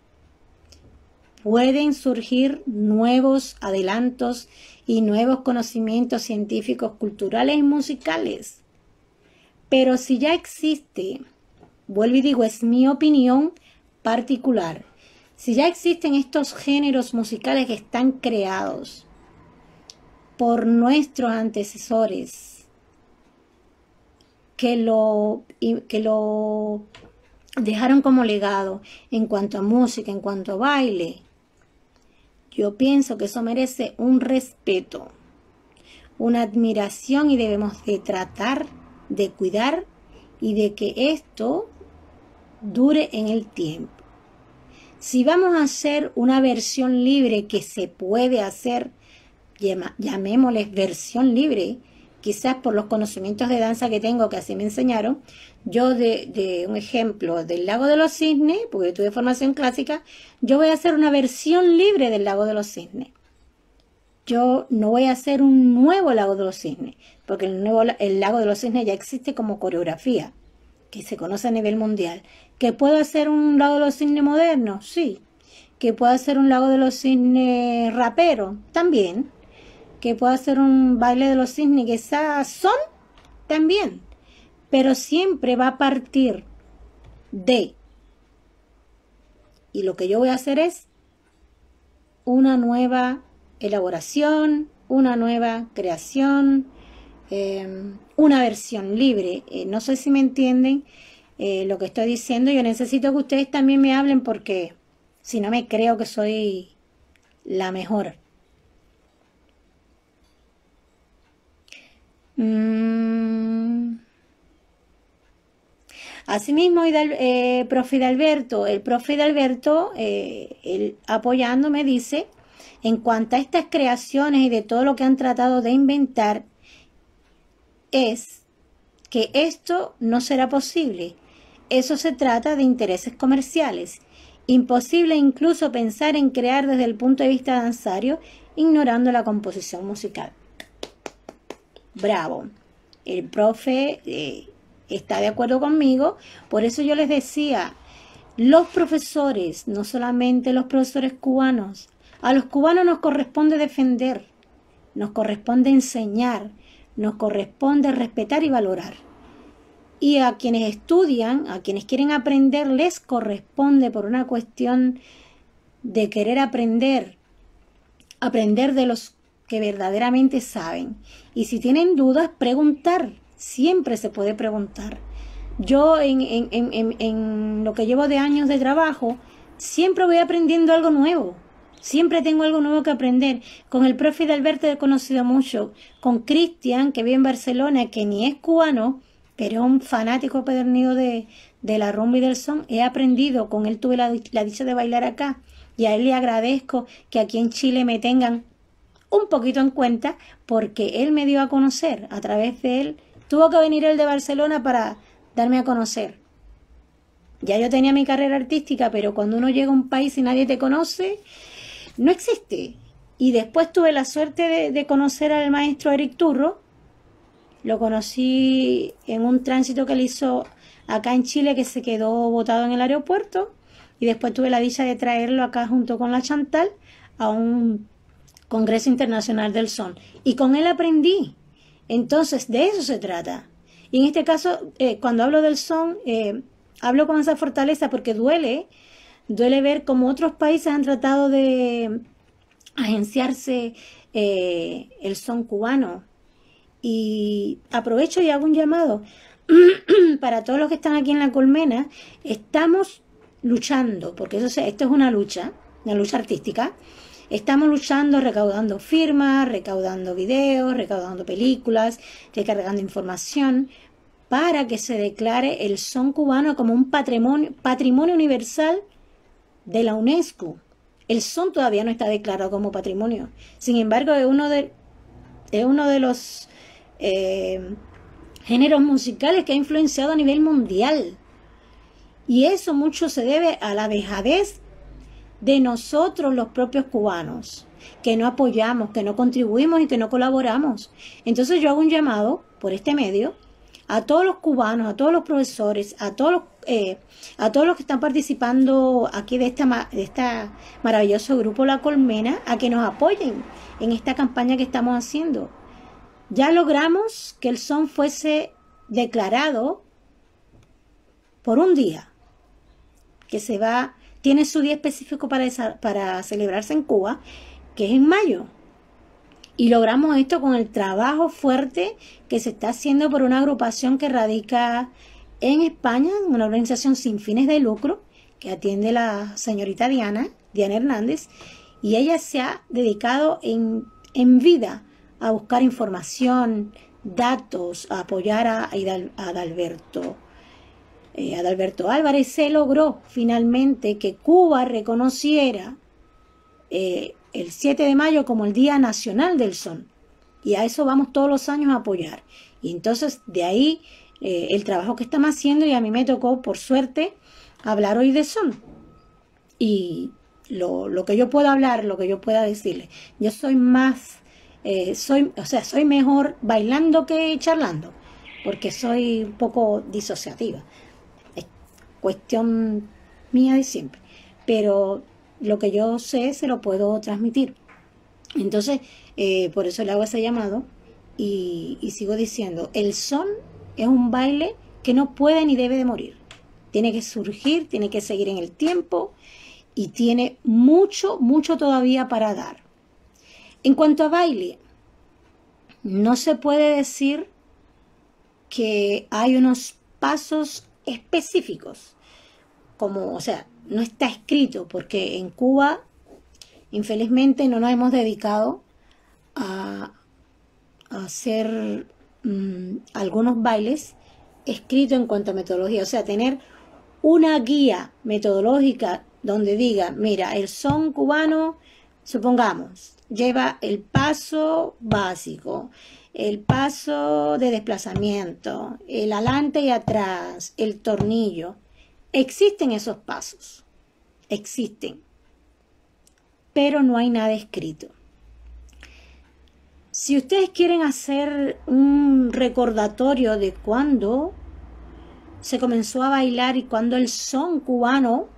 Pueden surgir nuevos adelantos y nuevos conocimientos científicos, culturales y musicales. Pero si ya existe, vuelvo y digo, es mi opinión particular, si ya existen estos géneros musicales que están creados por nuestros antecesores, que lo, que lo dejaron como legado en cuanto a música, en cuanto a baile, yo pienso que eso merece un respeto, una admiración, y debemos de tratar de cuidar y de que esto dure en el tiempo. Si vamos a hacer una versión libre, que se puede hacer, llamémosles versión libre, quizás por los conocimientos de danza que tengo, que así me enseñaron. Yo de, de un ejemplo del Lago de los Cisnes, porque tuve formación clásica, yo voy a hacer una versión libre del Lago de los Cisnes. Yo no voy a hacer un nuevo Lago de los Cisnes, porque el, nuevo, el Lago de los Cisnes ya existe como coreografía, que se conoce a nivel mundial. ¿Que puedo hacer un Lago de los Cisnes moderno? Sí. ¿Que puedo hacer un Lago de los Cisnes rapero? También. ¿Que puedo hacer un baile de los cisnes que sea son? También. Pero siempre va a partir de, y lo que yo voy a hacer es una nueva elaboración, una nueva creación, eh, una versión libre. Eh, no sé si me entienden eh, lo que estoy diciendo. Yo necesito que ustedes también me hablen, porque si no, me creo que soy la mejor. Mm. Asimismo, eh, profe Alberto, el profe Alberto, eh, él apoyándome, dice, en cuanto a estas creaciones y de todo lo que han tratado de inventar, es que esto no será posible. Eso se trata de intereses comerciales. Imposible incluso pensar en crear desde el punto de vista danzario, ignorando la composición musical. Bravo. El profe eh, está de acuerdo conmigo. Por eso yo les decía, los profesores, no solamente los profesores cubanos, a los cubanos nos corresponde defender, nos corresponde enseñar, nos corresponde respetar y valorar. Y a quienes estudian, a quienes quieren aprender, les corresponde, por una cuestión de querer aprender, aprender de los que verdaderamente saben. Y si tienen dudas, preguntar. Siempre se puede preguntar. Yo en, en, en, en lo que llevo de años de trabajo, siempre voy aprendiendo algo nuevo. Siempre tengo algo nuevo que aprender. Con el profe de Alberto he conocido mucho. Con Cristian, que vive en Barcelona, que ni es cubano, pero un fanático pedernido de, de la rumba y del son. He aprendido, con él tuve la, la dicha de bailar acá, y a él le agradezco que aquí en Chile me tengan un poquito en cuenta, porque él me dio a conocer, a través de él, tuvo que venir él de Barcelona para darme a conocer. Ya yo tenía mi carrera artística, pero cuando uno llega a un país y nadie te conoce, no existe. Y después tuve la suerte de, de conocer al maestro Eric Turro. Lo conocí en un tránsito que él hizo acá en Chile, que se quedó botado en el aeropuerto, y después tuve la dicha de traerlo acá junto con la Chantal a un Congreso Internacional del Son, y con él aprendí. Entonces de eso se trata. Y en este caso, eh, cuando hablo del son, eh, hablo con esa fortaleza, porque duele duele ver cómo otros países han tratado de agenciarse eh, el son cubano. Y aprovecho y hago un llamado para todos los que están aquí en La Colmena. Estamos luchando, porque eso, esto es una lucha, una lucha artística. Estamos luchando, recaudando firmas, recaudando videos, recaudando películas, recargando información, para que se declare el son cubano como un patrimonio, patrimonio universal de la UNESCO. El son todavía no está declarado como patrimonio. Sin embargo, es uno de, es uno de los eh, géneros musicales que ha influenciado a nivel mundial. Y eso mucho se debe a la dejadez de nosotros, los propios cubanos, que no apoyamos, que no contribuimos y que no colaboramos. Entonces yo hago un llamado por este medio a todos los cubanos, a todos los profesores, a todos los, eh, a todos los que están participando aquí de esta de este maravilloso grupo La Colmena, a que nos apoyen en esta campaña que estamos haciendo. Ya logramos que el son fuese declarado por un día, que se va, tiene su día específico para, esa, para celebrarse en Cuba, que es en mayo. Y logramos esto con el trabajo fuerte que se está haciendo por una agrupación que radica en España, una organización sin fines de lucro, que atiende la señorita Diana, Diana Hernández, y ella se ha dedicado en, en vida a buscar información, datos, a apoyar a, a Adalberto. Eh, Adalberto Álvarez. Se logró finalmente que Cuba reconociera eh, el siete de mayo como el Día Nacional del Son, y a eso vamos todos los años a apoyar. Y entonces de ahí eh, el trabajo que estamos haciendo, y a mí me tocó por suerte hablar hoy de son, y lo, lo que yo pueda hablar, lo que yo pueda decirle, yo soy más eh, soy, o sea, soy mejor bailando que charlando, porque soy un poco disociativa. Cuestión mía de siempre, pero lo que yo sé se lo puedo transmitir. Entonces eh, por eso le hago ese llamado, y, y sigo diciendo, el son es un baile que no puede ni debe de morir. Tiene que surgir, tiene que seguir en el tiempo, y tiene mucho, mucho todavía para dar. En cuanto a baile, no se puede decir que hay unos pasos específicos, como, o sea, no está escrito, porque en Cuba infelizmente no nos hemos dedicado a, a hacer mmm, algunos bailes escritos en cuanto a metodología, o sea, tener una guía metodológica donde diga, mira, el son cubano, supongamos, lleva el paso básico, el paso de desplazamiento, el adelante y atrás, el tornillo. Existen esos pasos, existen, pero no hay nada escrito. Si ustedes quieren hacer un recordatorio de cuándo se comenzó a bailar y cuándo el son cubano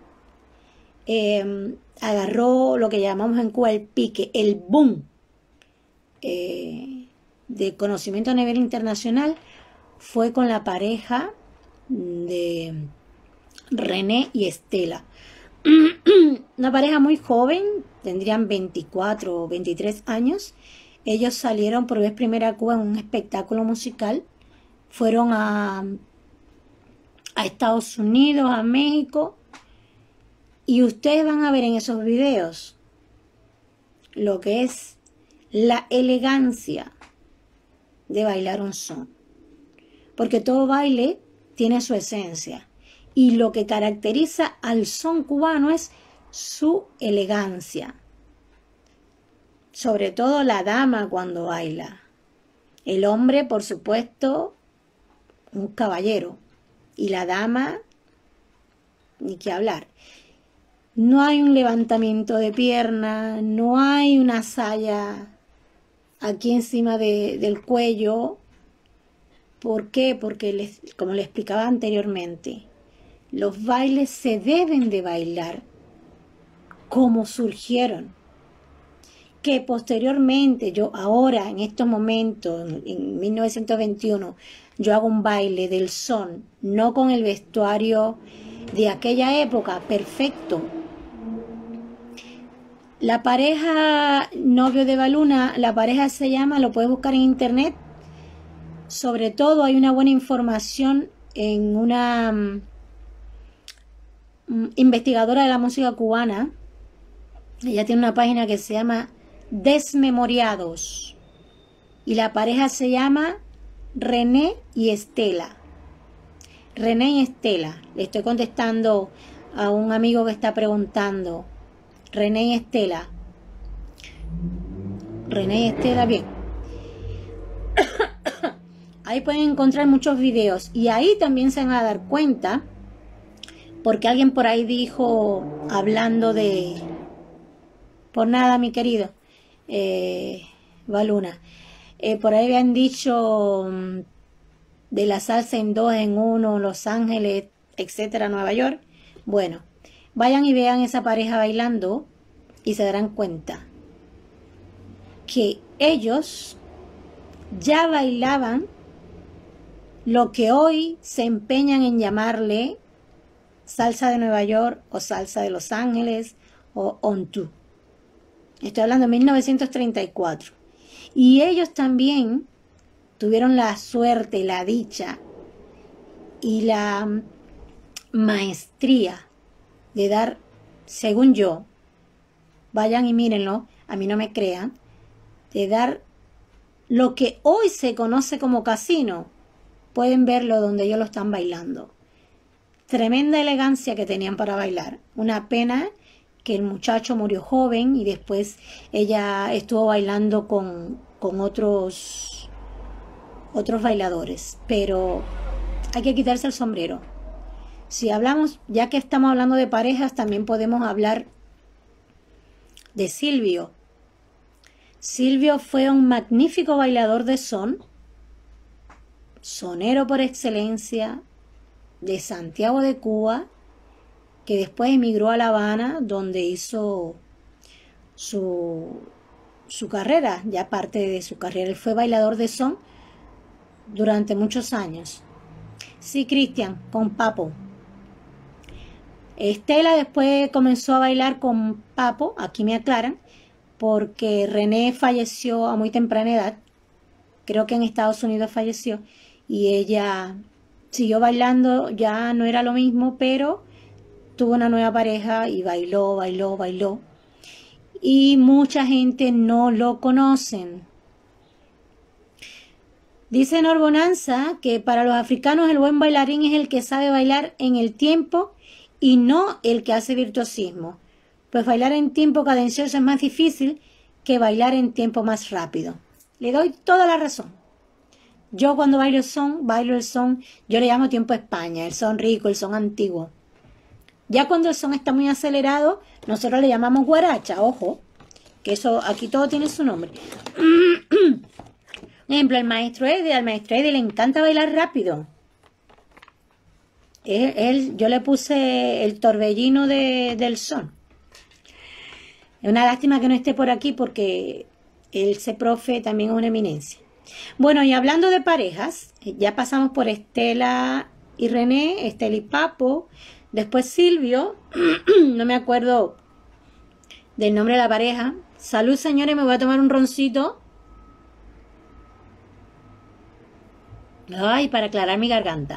eh, agarró lo que llamamos en Cuba el pique, el boom eh, de conocimiento a nivel internacional, fue con la pareja de René y Estela. Una pareja muy joven, tendrían veinticuatro o veintitrés años. Ellos salieron por vez primera a Cuba en un espectáculo musical. Fueron a, a Estados Unidos, a México. Y ustedes van a ver en esos videos lo que es la elegancia de bailar un son. porque todo baile tiene su esencia. Y lo que caracteriza al son cubano es su elegancia. Sobre todo la dama cuando baila. El hombre, por supuesto, un caballero. Y la dama, ni qué hablar. No hay un levantamiento de pierna, no hay una saya aquí encima de, del cuello. ¿Por qué? Porque, les, como le explicaba anteriormente, los bailes se deben de bailar como surgieron. Que posteriormente, yo ahora, en estos momentos, en mil novecientos veintiuno, yo hago un baile del son, no con el vestuario de aquella época, perfecto. La pareja novio de Baluna, la pareja se llama, lo puedes buscar en internet. Sobre todo hay una buena información en una um, investigadora de la música cubana. Ella tiene una página que se llama Desmemoriados. Y la pareja se llama René y Estela. René y Estela. Le estoy contestando a un amigo que está preguntando. René y Estela. René y Estela, bien. Ahí pueden encontrar muchos videos. Y ahí también se van a dar cuenta. Porque alguien por ahí dijo, hablando de... Por nada, mi querido. Eh, Baluna. Eh, por ahí habían dicho de la salsa en dos, en uno, Los Ángeles, etcétera, Nueva York. Bueno, vayan y vean esa pareja bailando y se darán cuenta que ellos ya bailaban lo que hoy se empeñan en llamarle salsa de Nueva York o salsa de Los Ángeles o on two. Estoy hablando de mil novecientos treinta y cuatro. Y ellos también tuvieron la suerte, la dicha y la maestría de dar, según yo, vayan y mírenlo, a mí no me crean, de dar lo que hoy se conoce como casino. Pueden verlo donde ellos lo están bailando. Tremenda elegancia que tenían para bailar. Una pena que el muchacho murió joven y después ella estuvo bailando con, con otros, otros bailadores. Pero hay que quitarse el sombrero. Si hablamos, ya que estamos hablando de parejas, también podemos hablar de Silvio. Silvio fue un magnífico bailador de son, sonero por excelencia, de Santiago de Cuba, que después emigró a La Habana, donde hizo su, su carrera, ya parte de su carrera. Él fue bailador de son durante muchos años. Sí, Cristian, con Papo. Estela después comenzó a bailar con Papo, aquí me aclaran, porque René falleció a muy temprana edad, creo que en Estados Unidos falleció, y ella siguió bailando, ya no era lo mismo, pero tuvo una nueva pareja y bailó, bailó, bailó. Y mucha gente no lo conocen. Dice Norbonanza que para los africanos el buen bailarín es el que sabe bailar en el tiempo y no el que hace virtuosismo. Pues bailar en tiempo cadencioso es más difícil que bailar en tiempo más rápido. Le doy toda la razón. Yo cuando bailo el son, bailo el son, yo le llamo tiempo España, el son rico, el son antiguo. Ya cuando el son está muy acelerado, nosotros le llamamos guaracha, ojo, que eso, aquí todo tiene su nombre. Por ejemplo, el maestro Eddie, al maestro Eddie le encanta bailar rápido. Él, él, yo le puse el torbellino de, del son. Es una lástima que no esté por aquí porque ese profe también es una eminencia. Bueno, y hablando de parejas, ya pasamos por Estela y René, Estela y Papo, después Silvio, no me acuerdo del nombre de la pareja. Salud, señores, me voy a tomar un roncito. Ay, para aclarar mi garganta.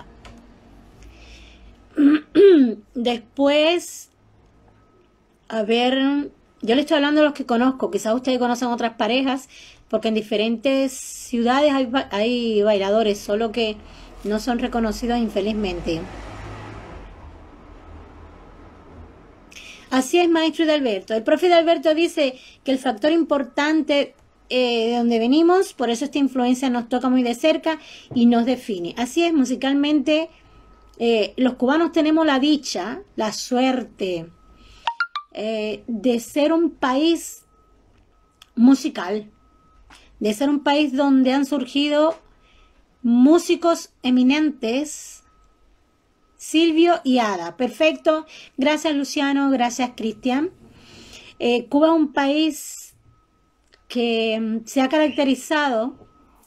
Después, a ver, yo le estoy hablando de los que conozco. Quizás ustedes conocen otras parejas, porque en diferentes ciudades hay, hay bailadores, solo que no son reconocidos infelizmente. Así es, maestro Alberto. El profe Alberto dice que el factor importante eh, de donde venimos, por eso esta influencia nos toca muy de cerca y nos define. Así es, musicalmente, eh, los cubanos tenemos la dicha, la suerte eh, de ser un país musical, de ser un país donde han surgido músicos eminentes. Silvio y Ada, perfecto. Gracias Luciano, gracias Cristian. Eh, Cuba es un país que se ha caracterizado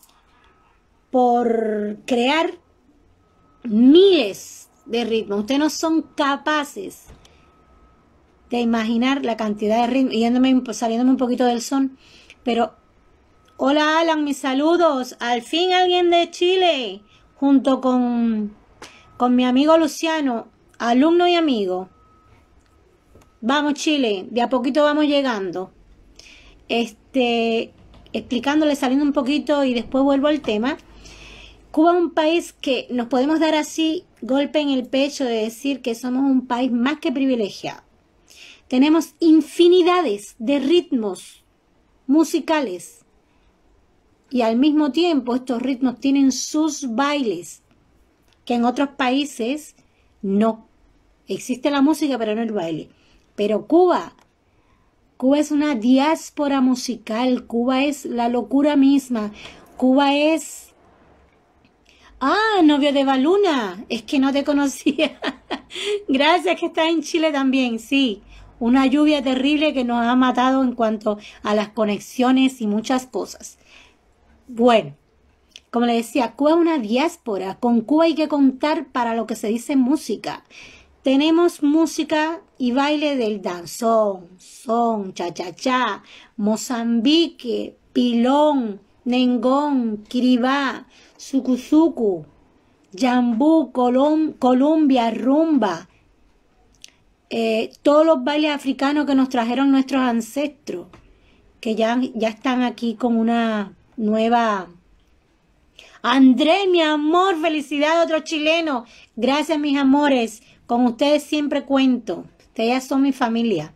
por crear miles de ritmos. Ustedes no son capaces de imaginar la cantidad de ritmos, yéndome, saliéndome un poquito del son, pero hola Alan, mis saludos. Al fin alguien de Chile, junto con... con mi amigo Luciano, alumno y amigo. Vamos Chile, de a poquito vamos llegando. Este, explicándole, saliendo un poquito y después vuelvo al tema. Cuba es un país que nos podemos dar así golpe en el pecho de decir que somos un país más que privilegiado. Tenemos infinidades de ritmos musicales y al mismo tiempo estos ritmos tienen sus bailes, que en otros países no. Existe la música, pero no el baile. Pero Cuba, Cuba es una diáspora musical. Cuba es la locura misma. Cuba es... Ah, novio de Baluna. Es que no te conocía. Gracias que estás en Chile también. Sí, una lluvia terrible que nos ha matado en cuanto a las conexiones y muchas cosas. Bueno. Como le decía, Cuba es una diáspora. Con Cuba hay que contar para lo que se dice música. Tenemos música y baile del danzón, son, cha-cha-cha, Mozambique, pilón, nengón, kiribá, sucuzucu, yambú, colom, Colombia, rumba. Eh, todos los bailes africanos que nos trajeron nuestros ancestros, que ya, ya están aquí con una nueva... André, mi amor, felicidad, otro chileno. Gracias, mis amores. Con ustedes siempre cuento. Ustedes ya son mi familia.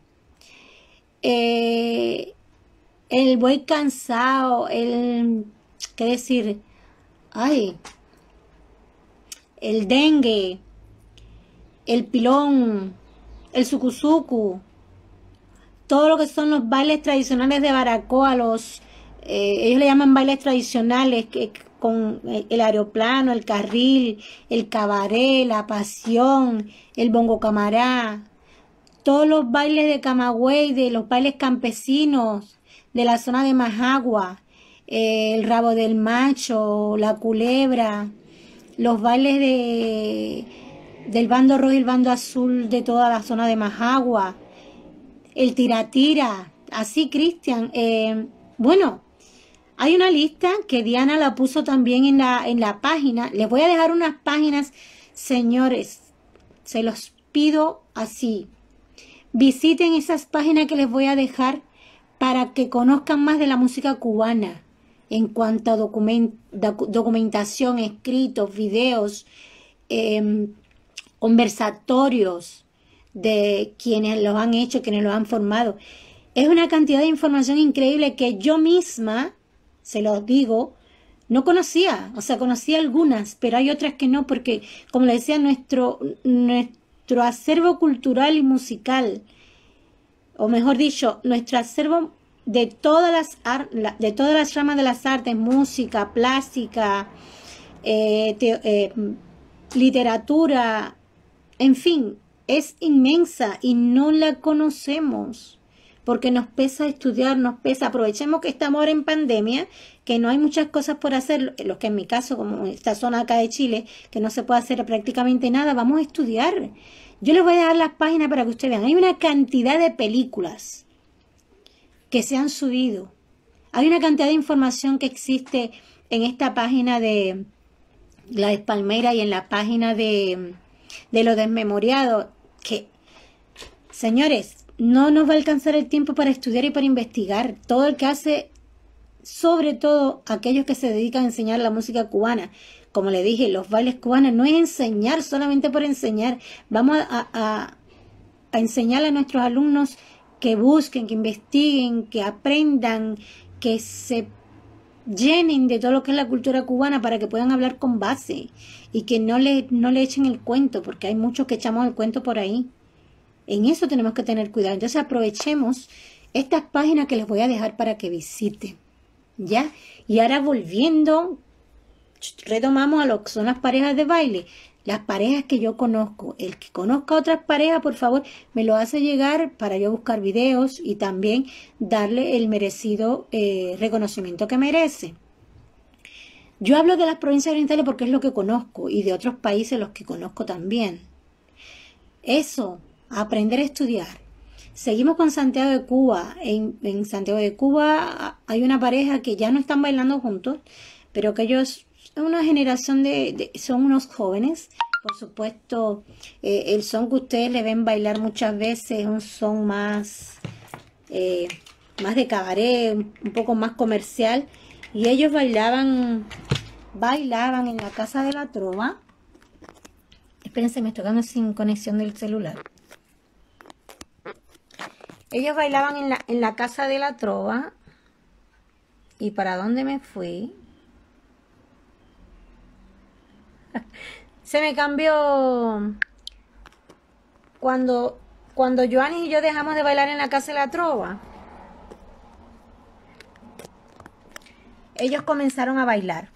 Eh, el buey cansado, el... ¿Qué decir? Ay. El dengue, el pilón, el sucuzucu. Todo lo que son los bailes tradicionales de Baracoa, los... Eh, ellos le llaman bailes tradicionales, que con el aeroplano, el carril, el cabaret, la pasión, el bongo camará, todos los bailes de Camagüey, de los bailes campesinos, de la zona de Majagua, eh, el rabo del macho, la culebra, los bailes de, del bando rojo y el bando azul de toda la zona de Majagua, el tira-tira, así Cristian, eh, bueno, hay una lista que Diana la puso también en la, en la página. Les voy a dejar unas páginas, señores. Se los pido así. Visiten esas páginas que les voy a dejar para que conozcan más de la música cubana. En cuanto a document, doc, documentación, escritos, videos, eh, conversatorios de quienes los han hecho, quienes los han formado. Es una cantidad de información increíble que yo misma... se los digo, no conocía, o sea, conocía algunas, pero hay otras que no, porque, como les decía, nuestro, nuestro acervo cultural y musical, o mejor dicho, nuestro acervo de todas las, de todas las ramas de las artes, música, plástica, eh, te, eh, literatura, en fin, es inmensa y no la conocemos. Porque nos pesa estudiar, nos pesa. Aprovechemos que estamos ahora en pandemia, que no hay muchas cosas por hacer, lo que en mi caso, como esta zona acá de Chile, que no se puede hacer prácticamente nada, vamos a estudiar. Yo les voy a dar las páginas para que ustedes vean. Hay una cantidad de películas que se han subido. Hay una cantidad de información que existe en esta página de La Espalmera y en la página de, de Los Desmemoriados, que, señores, no nos va a alcanzar el tiempo para estudiar y para investigar. Todo el que hace, sobre todo aquellos que se dedican a enseñar la música cubana, como le dije, los bailes cubanos no es enseñar solamente por enseñar. Vamos a, a, a enseñar a nuestros alumnos que busquen, que investiguen, que aprendan, que se llenen de todo lo que es la cultura cubana para que puedan hablar con base y que no le, no le echen el cuento, porque hay muchos que echamos el cuento por ahí. En eso tenemos que tener cuidado. Entonces aprovechemos estas páginas que les voy a dejar para que visiten, ¿ya? Y ahora volviendo, retomamos a lo que son las parejas de baile. Las parejas que yo conozco. El que conozca otras parejas, por favor, me lo hace llegar para yo buscar videos y también darle el merecido eh, reconocimiento que merece. Yo hablo de las provincias orientales porque es lo que conozco y de otros países los que conozco también. Eso, aprender a estudiar. Seguimos con Santiago de Cuba. En, en Santiago de Cuba hay una pareja que ya no están bailando juntos, pero que ellos... una generación de, de, son unos jóvenes, por supuesto, eh, el son que ustedes le ven bailar muchas veces es un son más, eh, más de cabaret, un poco más comercial, y ellos bailaban, bailaban en la Casa de la Trova. Espérense, me estoy quedando sin conexión del celular. Ellos bailaban en la, en la Casa de la Trova, ¿y para dónde me fui? Se me cambió cuando cuando Joanny y yo dejamos de bailar en la Casa de la Trova. Ellos comenzaron a bailar.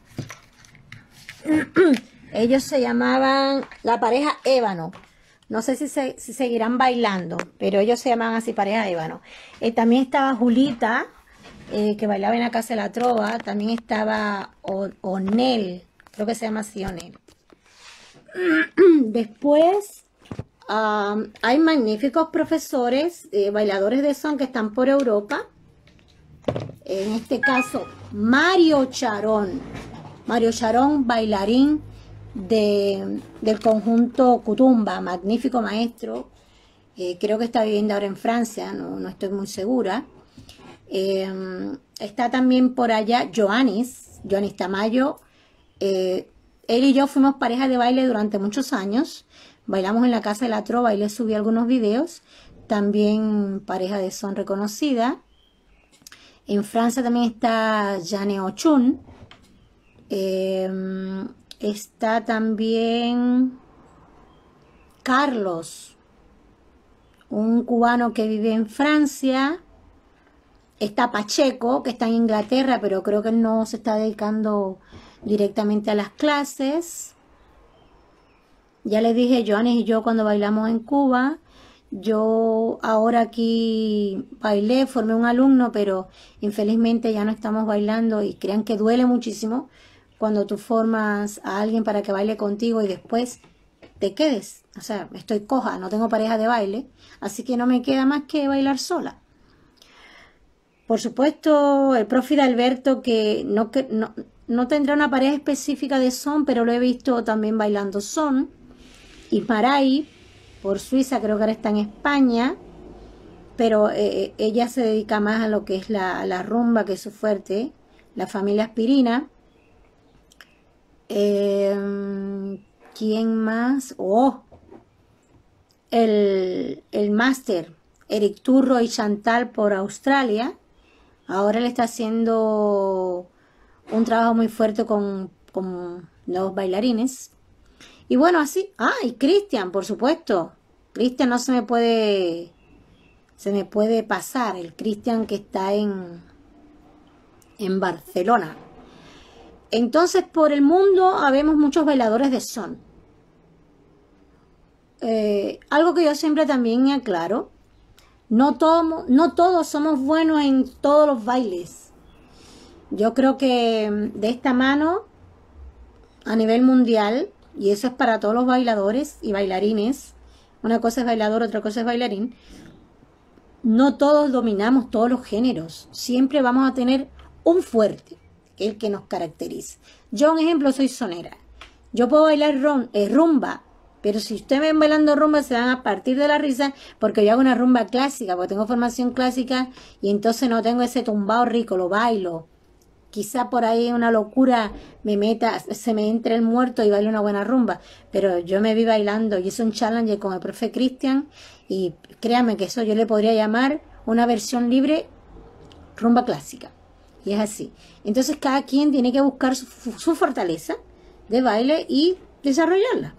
Ellos se llamaban la pareja Ébano. No sé si, se, si seguirán bailando, pero ellos se llamaban así, pareja Ébano. Eh, también estaba Julita, eh, que bailaba en la Casa de la Trova. También estaba o Onel, creo que se llama así, Onel. Después um, hay magníficos profesores, eh, bailadores de son que están por Europa. En este caso, Mario Charón. Mario Charón, bailarín de, del conjunto Kutumba, magnífico maestro. Eh, creo que está viviendo ahora en Francia, no, no estoy muy segura. Eh, está también por allá Joanis, Joanis Tamayo. Eh, Él y yo fuimos pareja de baile durante muchos años. Bailamos en la Casa de la Trova y les subí algunos videos. También pareja de son reconocida. En Francia también está Jane Ochun. Eh, está también Carlos, un cubano que vive en Francia. Está Pacheco, que está en Inglaterra, pero creo que él no se está dedicando directamente a las clases. Ya les dije, Joanes y yo cuando bailamos en Cuba, yo ahora aquí bailé, formé un alumno, pero infelizmente ya no estamos bailando y crean que duele muchísimo cuando tú formas a alguien para que baile contigo y después te quedes. O sea, estoy coja, no tengo pareja de baile, así que no me queda más que bailar sola. Por supuesto, el profe Alberto, que no, que no, no tendrá una pareja específica de son, pero lo he visto también bailando son. Y Maray, por Suiza, creo que ahora está en España, pero eh, ella se dedica más a lo que es la, la rumba, que es su fuerte, la familia Aspirina. Eh, ¿Quién más? Oh, el, el máster, Eric Turro y Chantal por Australia. Ahora le está haciendo un trabajo muy fuerte con, con nuevos bailarines. Y bueno, así. Ah, y Cristian, por supuesto. Cristian no se me puede... Se me puede pasar. El Cristian que está en... En Barcelona. Entonces, por el mundo habemos muchos bailadores de son. Eh, algo que yo siempre también me aclaro. No, todo, no todos somos buenos en todos los bailes. Yo creo que de esta mano, a nivel mundial, y eso es para todos los bailadores y bailarines, una cosa es bailador, otra cosa es bailarín, no todos dominamos todos los géneros. Siempre vamos a tener un fuerte, que es el que nos caracteriza. Yo, un ejemplo, soy sonera. Yo puedo bailar rum, eh, rumba, pero si ustedes ven bailando rumba se van a partir de la risa porque yo hago una rumba clásica, porque tengo formación clásica y entonces no tengo ese tumbado rico, lo bailo. quizá por ahí una locura me meta, se me entre el muerto y baile una buena rumba, pero yo me vi bailando y hice un challenge con el profe Cristian y créanme que eso yo le podría llamar una versión libre rumba clásica, y es así. Entonces cada quien tiene que buscar su, su fortaleza de baile y desarrollarla,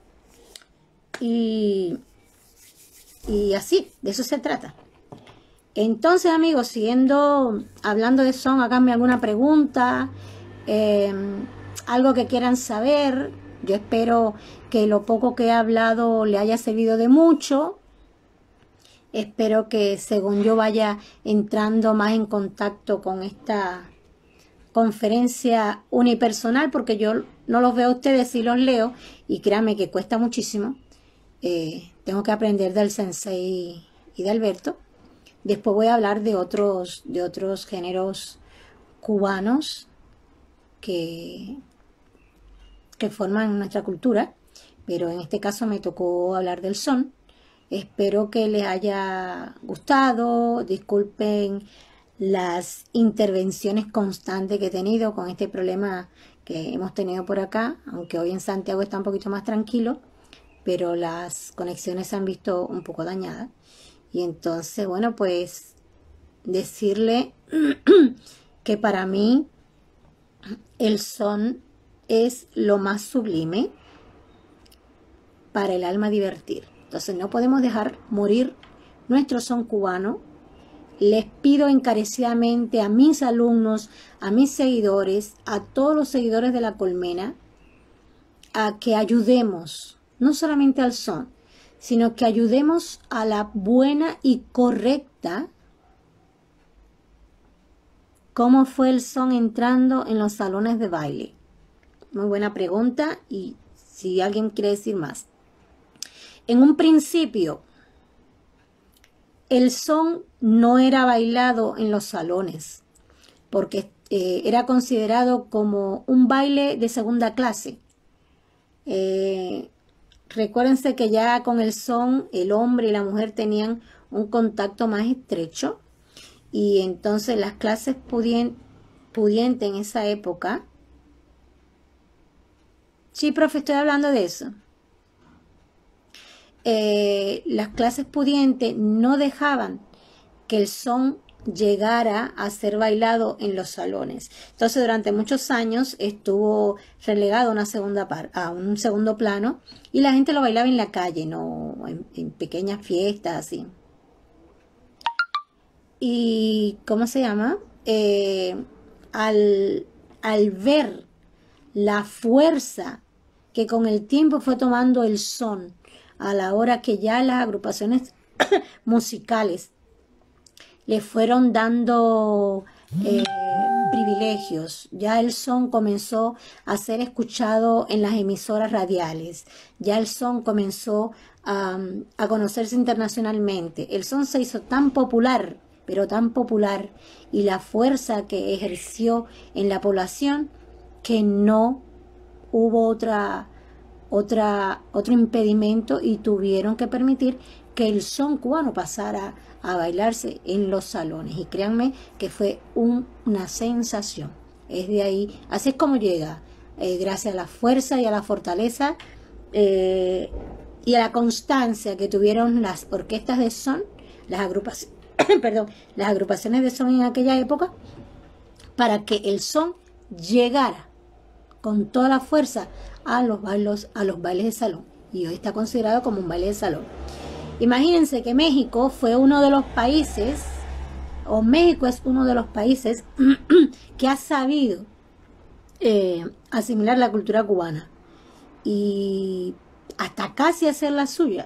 y, y así, de eso se trata. Entonces, amigos, siguiendo hablando de son, háganme alguna pregunta, eh, algo que quieran saber. Yo espero que lo poco que he hablado le haya servido de mucho. Espero que según yo vaya entrando más en contacto con esta conferencia unipersonal, porque yo no los veo a ustedes, sí los leo, y créanme que cuesta muchísimo. Eh, tengo que aprender del sensei y de Alberto. Después voy a hablar de otros, de otros géneros cubanos que, que forman nuestra cultura, pero en este caso me tocó hablar del son. Espero que les haya gustado. Disculpen las intervenciones constantes que he tenido con este problema que hemos tenido por acá, aunque hoy en Santiago está un poquito más tranquilo, pero las conexiones se han visto un poco dañadas. Y entonces, bueno, pues decirle que para mí el son es lo más sublime para el alma divertir. Entonces no podemos dejar morir nuestro son cubano. Les pido encarecidamente a mis alumnos, a mis seguidores, a todos los seguidores de La Colmena, a que ayudemos, no solamente al son, sino que ayudemos a la buena y correcta. ¿Cómo fue el son entrando en los salones de baile? Muy buena pregunta, y si alguien quiere decir más. En un principio, el son no era bailado en los salones, porque eh, era considerado como un baile de segunda clase. Eh, Recuérdense que ya con el son el hombre y la mujer tenían un contacto más estrecho, y entonces las clases pudien, pudientes en esa época. Sí, profe, estoy hablando de eso. Eh, las clases pudientes no dejaban que el son llegara a ser bailado en los salones. Entonces durante muchos años estuvo relegado a una segunda par, a un segundo plano, y la gente lo bailaba en la calle, no en, en pequeñas fiestas así. Y ¿cómo se llama? Eh, al, al ver la fuerza que con el tiempo fue tomando el son, a la hora que ya las agrupaciones musicales le fueron dando eh, privilegios, ya el son comenzó a ser escuchado en las emisoras radiales, ya el son comenzó a, a conocerse internacionalmente. El son se hizo tan popular, pero tan popular, y la fuerza que ejerció en la población, que no hubo otra, otra, otro impedimento, y tuvieron que permitir que el son cubano pasara a bailarse en los salones. Y créanme que fue un, una sensación. Es de ahí, así es como llega, eh, gracias a la fuerza y a la fortaleza eh, y a la constancia que tuvieron las orquestas de son, las agrupaciones, perdón, las agrupaciones de son en aquella época, para que el son llegara con toda la fuerza a los bailos, a los bailes de salón. Y hoy está considerado como un baile de salón. Imagínense que México fue uno de los países, o México es uno de los países que ha sabido eh, asimilar la cultura cubana y hasta casi hacer la suya.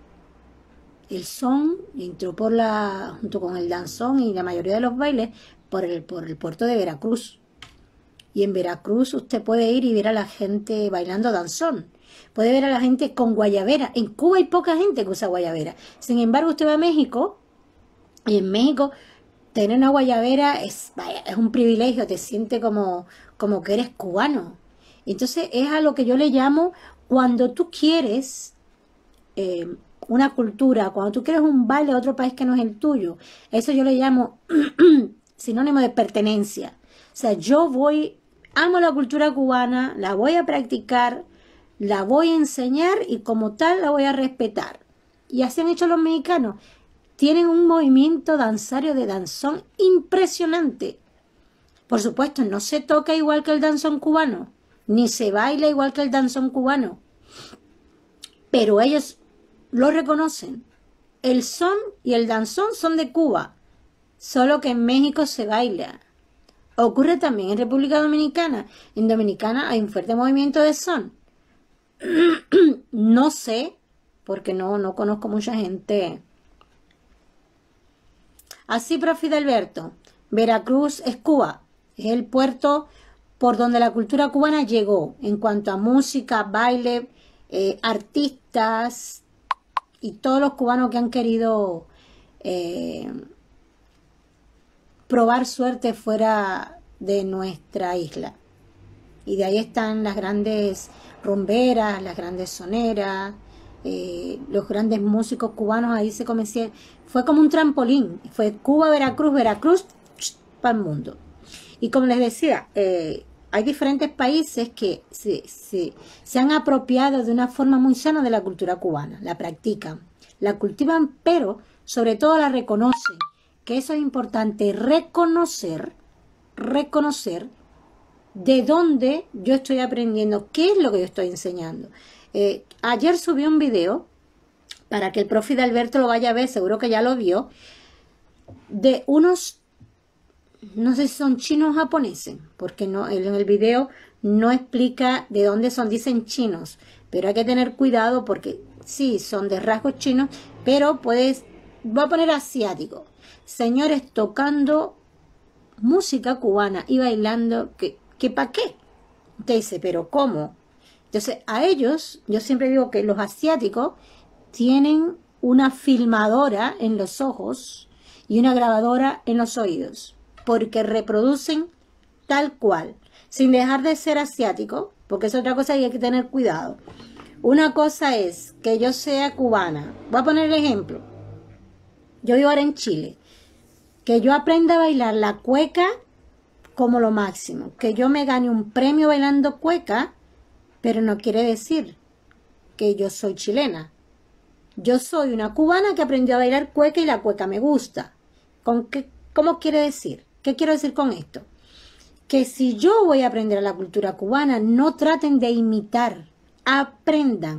El son entró por la, junto con el danzón y la mayoría de los bailes, por el, por el puerto de Veracruz. Y en Veracruz usted puede ir y ver a la gente bailando danzón. Puede ver a la gente con guayabera. En Cuba hay poca gente que usa guayabera. Sin embargo, usted va a México, y en México tener una guayabera es, vaya, es un privilegio. Te sientes como, como que eres cubano. Entonces es a lo que yo le llamo, cuando tú quieres eh, una cultura, cuando tú quieres un baile de otro país que no es el tuyo. Eso yo le llamo sinónimo de pertenencia. O sea, yo voy, amo la cultura cubana, la voy a practicar, la voy a enseñar y como tal la voy a respetar. Y así han hecho los mexicanos. Tienen un movimiento danzario de danzón impresionante. Por supuesto, no se toca igual que el danzón cubano, ni se baila igual que el danzón cubano. Pero ellos lo reconocen. El son y el danzón son de Cuba, solo que en México se baila. Ocurre también en República Dominicana. En Dominicana hay un fuerte movimiento de son. No sé, porque no, no conozco mucha gente. Así, profe Alberto, Veracruz es Cuba. Es el puerto por donde la cultura cubana llegó en cuanto a música, baile, eh, artistas y todos los cubanos que han querido eh, probar suerte fuera de nuestra isla. Y de ahí están las grandes rumberas, las grandes soneras, eh, los grandes músicos cubanos. Ahí se comenzó, fue como un trampolín. Fue Cuba, Veracruz, Veracruz, para el mundo. Y como les decía, eh, hay diferentes países que se, se, se han apropiado de una forma muy sana de la cultura cubana. La practican, la cultivan, pero sobre todo la reconocen. Que eso es importante, reconocer, reconocer de dónde yo estoy aprendiendo, qué es lo que yo estoy enseñando. Eh, ayer subí un video, para que el profe Alberto lo vaya a ver, seguro que ya lo vio, de unos, no sé si son chinos o japoneses, porque no, en el video no explica de dónde son, dicen chinos, pero hay que tener cuidado porque sí, son de rasgos chinos, pero puedes, voy a poner asiático. Señores tocando música cubana y bailando, que, que ¿para qué? Usted dice, ¿pero cómo? Entonces, a ellos, yo siempre digo que los asiáticos tienen una filmadora en los ojos y una grabadora en los oídos, porque reproducen tal cual, sin dejar de ser asiático, porque es otra cosa y hay que tener cuidado. Una cosa es que yo sea cubana, voy a poner el ejemplo, yo vivo ahora en Chile, que yo aprenda a bailar la cueca como lo máximo, que yo me gane un premio bailando cueca, pero no quiere decir que yo soy chilena. Yo soy una cubana que aprendió a bailar cueca y la cueca me gusta. ¿Con qué, ¿Cómo quiere decir? ¿Qué quiero decir con esto? Que si yo voy a aprender a la cultura cubana, no traten de imitar, aprendan,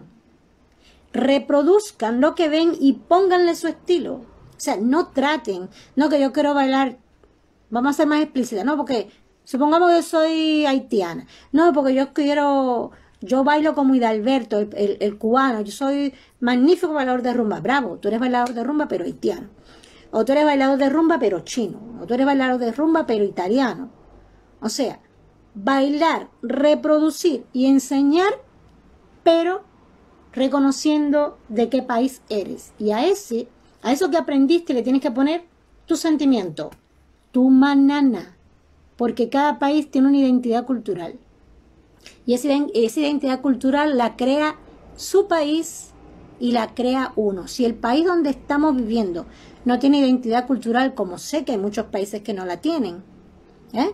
reproduzcan lo que ven y pónganle su estilo. O sea, no traten, no que yo quiero bailar, vamos a ser más explícita, no, porque supongamos que yo soy haitiana, no, porque yo quiero, yo bailo como Hidalberto, el, el, el cubano, yo soy magnífico bailador de rumba, bravo, tú eres bailador de rumba pero haitiano, o tú eres bailador de rumba pero chino, o tú eres bailador de rumba pero italiano. O sea, bailar, reproducir y enseñar, pero reconociendo de qué país eres, y a ese A eso que aprendiste le tienes que poner tu sentimiento, tu manana, porque cada país tiene una identidad cultural. Y esa, esa identidad cultural la crea su país y la crea uno. Si el país donde estamos viviendo no tiene identidad cultural, como sé que hay muchos países que no la tienen, ¿eh?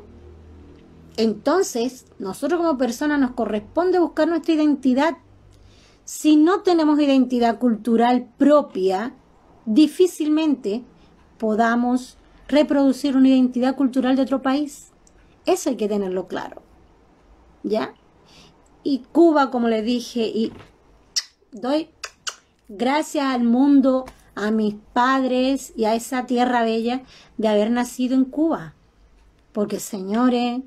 entonces nosotros como personas nos corresponde buscar nuestra identidad. Si no tenemos identidad cultural propia, difícilmente podamos reproducir una identidad cultural de otro país. Eso hay que tenerlo claro, ¿ya? Y Cuba, como le dije, y doy gracias al mundo, a mis padres y a esa tierra bella de haber nacido en Cuba. Porque, señores,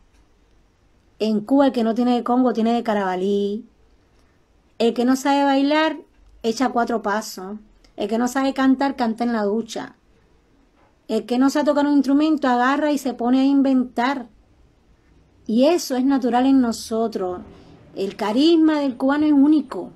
en Cuba el que no tiene de Congo tiene de Carabalí. El que no sabe bailar echa cuatro pasos. El que no sabe cantar, canta en la ducha. El que no sabe tocar un instrumento, agarra y se pone a inventar. Y eso es natural en nosotros. El carisma del cubano es único.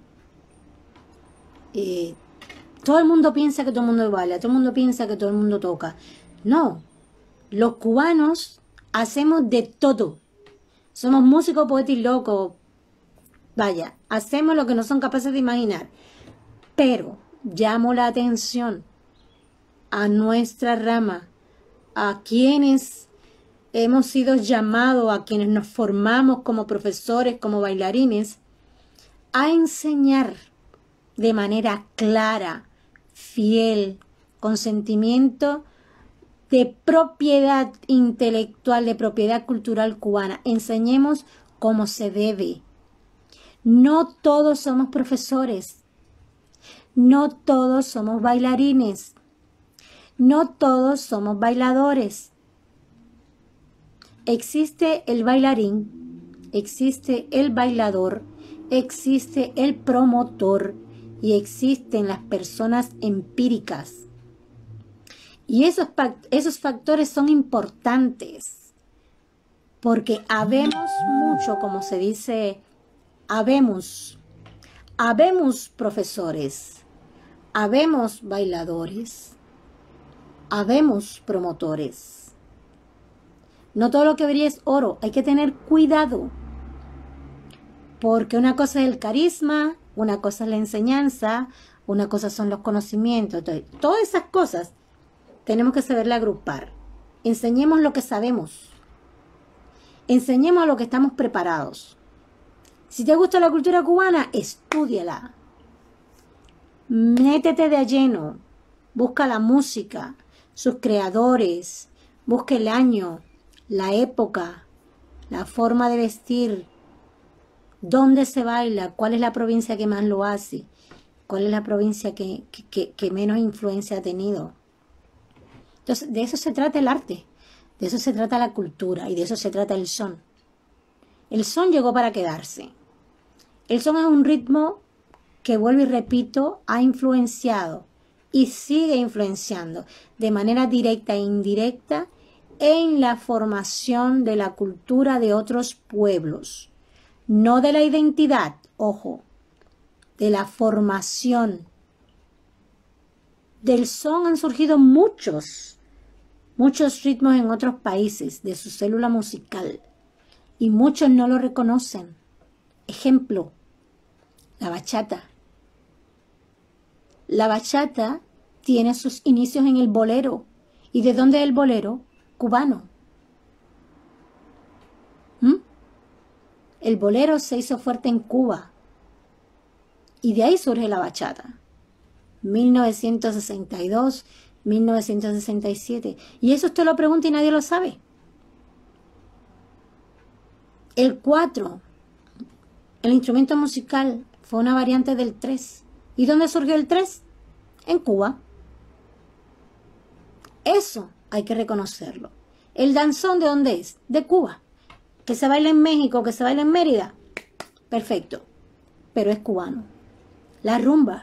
Eh, todo el mundo piensa que todo el mundo baila, todo el mundo piensa que todo el mundo toca. No, los cubanos hacemos de todo. Somos músicos, poetas y locos. Vaya, hacemos lo que no son capaces de imaginar. Pero llamo la atención a nuestra rama, a quienes hemos sido llamados a quienes nos formamos como profesores, como bailarines, a enseñar de manera clara, fiel, con sentimiento de propiedad intelectual, de propiedad cultural cubana. Enseñemos como se debe. No todos somos profesores. No todos somos bailarines. No todos somos bailadores. Existe el bailarín, existe el bailador, existe el promotor y existen las personas empíricas. Y esos, esos factores son importantes porque habemos mucho, como se dice, habemos, habemos profesores, habemos bailadores, habemos promotores. No todo lo que brilla es oro, hay que tener cuidado. Porque una cosa es el carisma, una cosa es la enseñanza, una cosa son los conocimientos. Entonces, todas esas cosas tenemos que saberla agrupar. Enseñemos lo que sabemos. Enseñemos a lo que estamos preparados. Si te gusta la cultura cubana, estúdiala. Métete de lleno. Busca la música, sus creadores, busca el año, la época, la forma de vestir, dónde se baila, cuál es la provincia que más lo hace, cuál es la provincia que, que, que menos influencia ha tenido. Entonces, de eso se trata el arte, de eso se trata la cultura y de eso se trata el son. El son llegó para quedarse. El son es un ritmo que, vuelvo y repito, ha influenciado y sigue influenciando de manera directa e indirecta en la formación de la cultura de otros pueblos. No de la identidad, ojo, de la formación. Del son han surgido muchos, muchos ritmos en otros países de su célula musical y muchos no lo reconocen. Ejemplo, la bachata. La bachata tiene sus inicios en el bolero. ¿Y de dónde es el bolero? Cubano. ¿Mm? El bolero se hizo fuerte en Cuba y de ahí surge la bachata. mil novecientos sesenta y dos, mil novecientos sesenta y siete. Y eso usted lo pregunta y nadie lo sabe. El cuatro, el instrumento musical, fue una variante del tres. ¿Y dónde surgió el tres? En Cuba. Eso hay que reconocerlo. ¿El danzón de dónde es? De Cuba. Que se baila en México, que se baila en Mérida. Perfecto. Pero es cubano. La rumba.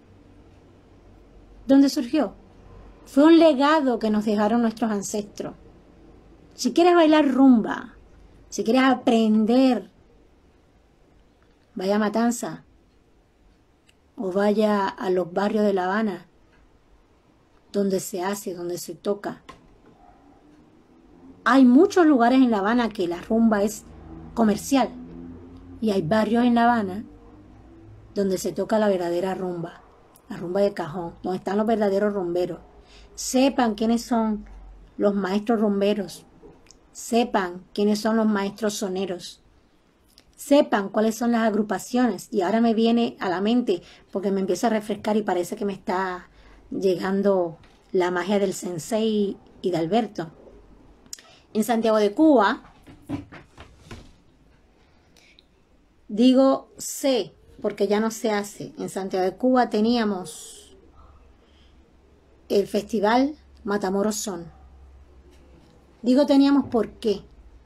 ¿Dónde surgió? Fue un legado que nos dejaron nuestros ancestros. Si quieres bailar rumba, si quieres aprender, vaya a Matanza o vaya a los barrios de La Habana, donde se hace, donde se toca. Hay muchos lugares en La Habana que la rumba es comercial y hay barrios en La Habana donde se toca la verdadera rumba, la rumba de cajón, donde están los verdaderos rumberos. Sepan quiénes son los maestros rumberos, sepan quiénes son los maestros soneros, sepan cuáles son las agrupaciones. Y ahora me viene a la mente porque me empieza a refrescar y parece que me está llegando la magia del sensei y de Alberto. En Santiago de Cuba, digo sé, porque ya no se hace. En Santiago de Cuba teníamos el festival Matamoros Son. Digo teníamos ¿por qué?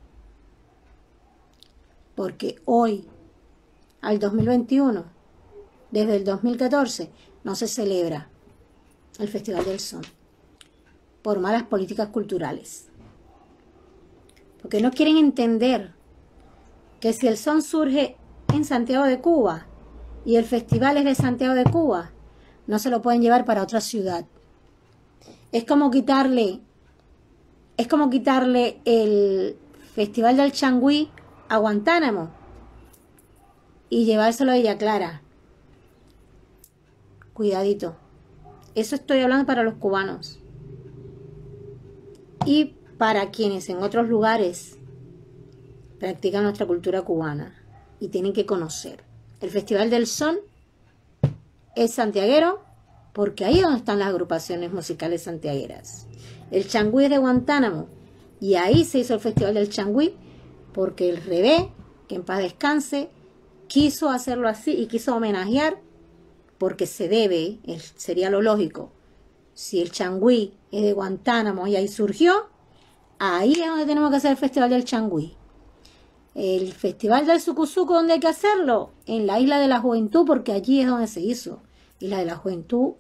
Porque hoy, al dos mil veintiuno, desde el dos mil catorce, no se celebra el Festival del Son por malas políticas culturales. Porque no quieren entender que si el son surge en Santiago de Cuba y el festival es de Santiago de Cuba, no se lo pueden llevar para otra ciudad. Es como quitarle, es como quitarle el Festival del Changüí a Guantánamo y llevárselo a Villa Clara. Cuidadito. Eso estoy hablando para los cubanos. Y para quienes en otros lugares practican nuestra cultura cubana y tienen que conocer. El Festival del Son es santiaguero porque ahí es donde están las agrupaciones musicales santiagueras. El Changüí es de Guantánamo y ahí se hizo el Festival del Changüí porque el Rebé, que en paz descanse, quiso hacerlo así y quiso homenajear porque se debe, sería lo lógico. Si el Changüí es de Guantánamo y ahí surgió, ahí es donde tenemos que hacer el Festival del Changüí. El Festival del Sucusuco, ¿dónde hay que hacerlo? En la Isla de la Juventud, porque allí es donde se hizo. Isla de la Juventud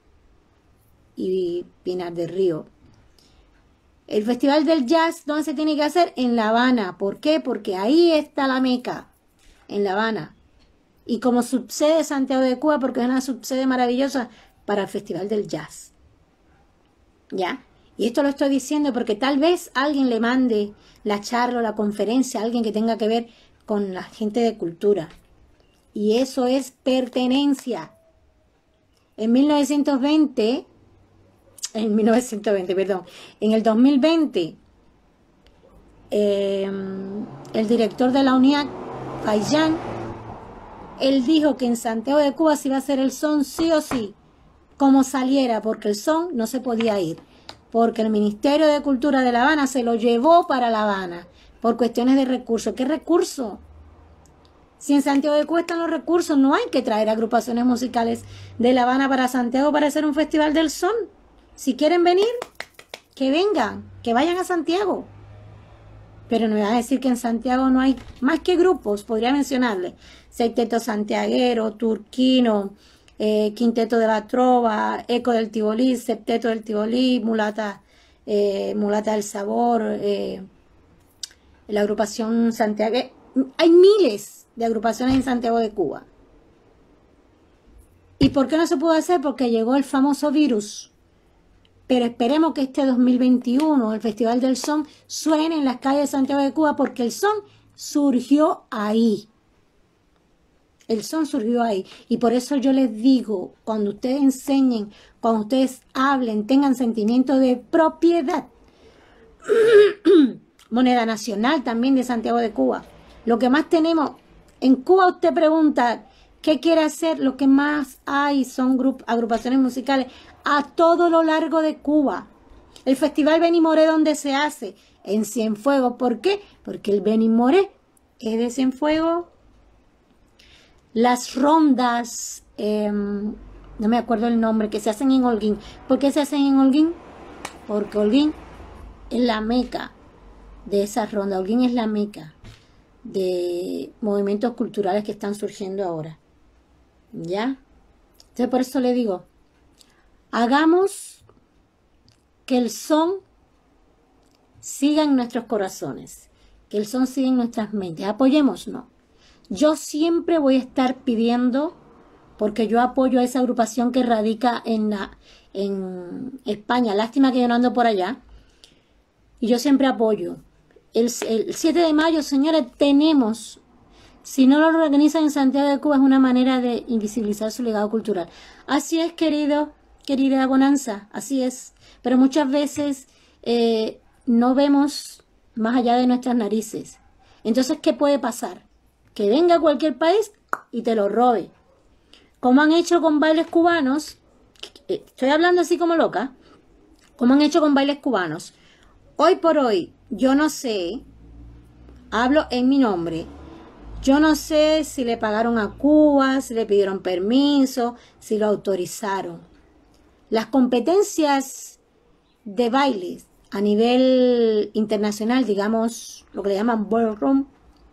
y Pinar del Río. El Festival del Jazz, ¿dónde se tiene que hacer? En La Habana. ¿Por qué? Porque ahí está la meca, en La Habana. Y como subsede Santiago de Cuba, porque es una subsede maravillosa para el Festival del Jazz. ¿Ya? Y esto lo estoy diciendo porque tal vez alguien le mande la charla o la conferencia a alguien que tenga que ver con la gente de cultura. Y eso es pertenencia. En mil novecientos veinte, en mil novecientos veinte, perdón, en el dos mil veinte, eh, el director de la UNIAC, Faiyán, él dijo que en Santiago de Cuba se iba a hacer el son sí o sí, como saliera, porque el son no se podía ir. Porque el Ministerio de Cultura de La Habana se lo llevó para La Habana por cuestiones de recursos. ¿Qué recursos? Si en Santiago de Cuba están los recursos, no hay que traer agrupaciones musicales de La Habana para Santiago para hacer un festival del son. Si quieren venir, que vengan, que vayan a Santiago. Pero no me va a decir que en Santiago no hay más que grupos, podría mencionarle. Sexteto Santiaguero, Turquino, Eh, Quinteto de la Trova, Eco del Tibolí, Septeto del Tibolí, Mulata, eh, Mulata del Sabor, eh, la agrupación Santiago. Hay miles de agrupaciones en Santiago de Cuba. ¿Y por qué no se pudo hacer? Porque llegó el famoso virus. Pero esperemos que este dos mil veintiuno, el Festival del Son, suene en las calles de Santiago de Cuba porque el son surgió ahí. El son surgió ahí. Y por eso yo les digo, cuando ustedes enseñen, cuando ustedes hablen, tengan sentimiento de propiedad. Moneda nacional también de Santiago de Cuba. Lo que más tenemos, en Cuba usted pregunta, ¿qué quiere hacer? Lo que más hay son grup, agrupaciones musicales a todo lo largo de Cuba. El Festival Beni Moré, ¿dónde se hace? En Cienfuegos. ¿Por qué? Porque el Beni Moré es de Cienfuegos. Las rondas, eh, no me acuerdo el nombre, que se hacen en Holguín. ¿Por qué se hacen en Holguín? Porque Holguín es la meca de esas rondas. Holguín es la meca de movimientos culturales que están surgiendo ahora. ¿Ya? Entonces por eso le digo, hagamos que el son siga en nuestros corazones, que el son siga en nuestras mentes. Apoyémonos. Yo siempre voy a estar pidiendo, porque yo apoyo a esa agrupación que radica en, la, en España. Lástima que yo no ando por allá. Y yo siempre apoyo. El, el siete de mayo, señores, tenemos, si no lo organizan en Santiago de Cuba, es una manera de invisibilizar su legado cultural. Así es, querido, querida Bonanza, así es. Pero muchas veces eh, no vemos más allá de nuestras narices. Entonces, ¿qué puede pasar? Que venga cualquier país y te lo robe. Como han hecho con bailes cubanos, estoy hablando así como loca, como han hecho con bailes cubanos. Hoy por hoy, yo no sé, hablo en mi nombre, yo no sé si le pagaron a Cuba, si le pidieron permiso, si lo autorizaron. Las competencias de bailes a nivel internacional, digamos, lo que le llaman ballroom,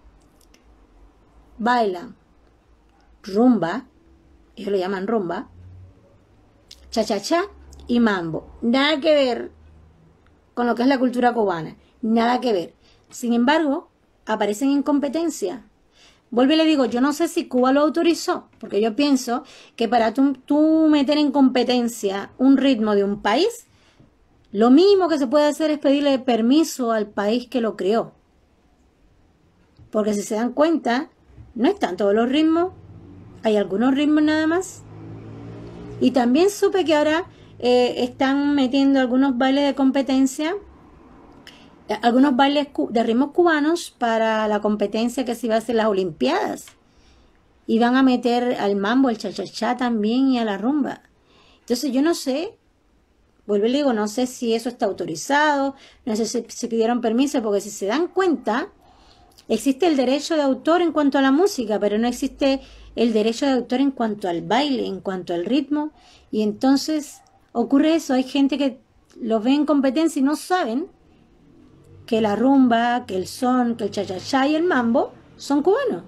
bailan rumba, ellos lo llaman rumba, cha-cha-cha y mambo. Nada que ver con lo que es la cultura cubana, nada que ver. Sin embargo, aparecen en competencia. Vuelvo y le digo, yo no sé si Cuba lo autorizó, porque yo pienso que para tú, tú meter en competencia un ritmo de un país, lo mínimo que se puede hacer es pedirle permiso al país que lo creó. Porque si se dan cuenta, no están todos los ritmos, hay algunos ritmos nada más. Y también supe que ahora eh, están metiendo algunos bailes de competencia algunos bailes de ritmos cubanos para la competencia que se iba a hacer en las Olimpiadas. Y van a meter al mambo, al cha-cha-cha también y a la rumba. Entonces yo no sé, vuelvo y le digo, no sé si eso está autorizado, no sé si se pidieron permiso, porque si se dan cuenta, existe el derecho de autor en cuanto a la música, pero no existe el derecho de autor en cuanto al baile, en cuanto al ritmo. Y entonces ocurre eso, hay gente que los ve en competencia y no saben que la rumba, que el son, que el cha-cha-cha y el mambo son cubanos.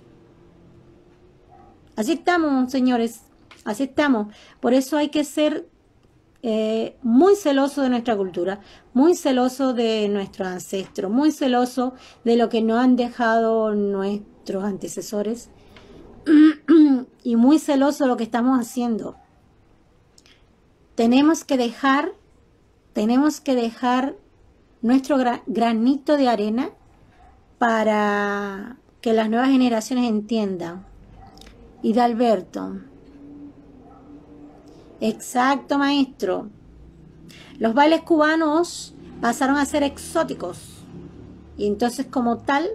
Así estamos, señores, así estamos. Por eso hay que ser eh, muy celoso de nuestra cultura, muy celoso de nuestros ancestros, muy celoso de lo que nos han dejado nuestros antecesores y muy celoso de lo que estamos haciendo. Tenemos que dejar, tenemos que dejar nuestro gra- granito de arena para que las nuevas generaciones entiendan. Hidalberto. Exacto, maestro. Los bailes cubanos pasaron a ser exóticos. Y entonces, como tal,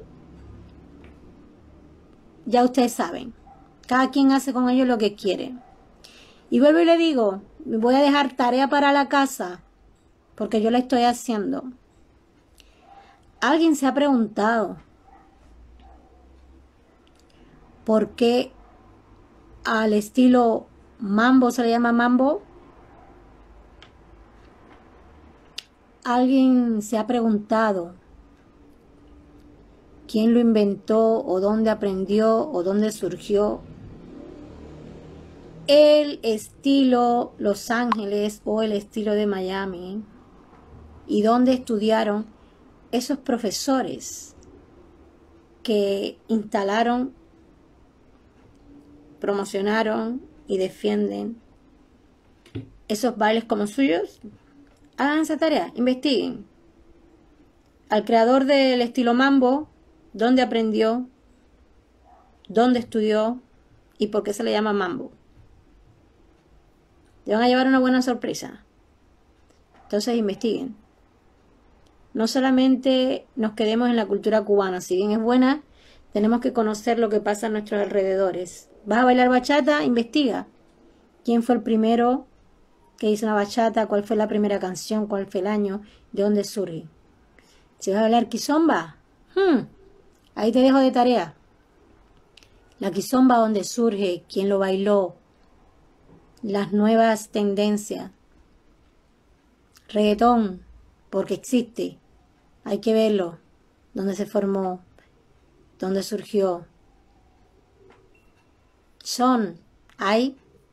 ya ustedes saben, cada quien hace con ellos lo que quiere. Y vuelvo y le digo, me voy a dejar tarea para la casa, porque yo la estoy haciendo. ¿Alguien se ha preguntado por qué al estilo mambo se le llama mambo? ¿Alguien se ha preguntado quién lo inventó o dónde aprendió o dónde surgió el estilo Los Ángeles o el estilo de Miami? ¿Y dónde estudiaron esos profesores que instalaron, promocionaron y defienden esos bailes como suyos? Hagan esa tarea, investiguen. Al creador del estilo mambo, dónde aprendió, dónde estudió y por qué se le llama mambo. Te van a llevar una buena sorpresa. Entonces investiguen. No solamente nos quedemos en la cultura cubana, si bien es buena, tenemos que conocer lo que pasa a nuestros alrededores. ¿Vas a bailar bachata? Investiga. ¿Quién fue el primero que hizo una bachata? ¿Cuál fue la primera canción? ¿Cuál fue el año? ¿De dónde surge? Si vas a bailar kizomba, hmm, ahí te dejo de tarea. La kizomba, ¿dónde surge? ¿Quién lo bailó? Las nuevas tendencias. Reggaetón, porque existe. Hay que verlo. ¿Dónde se formó? ¿Dónde surgió? Son, hay.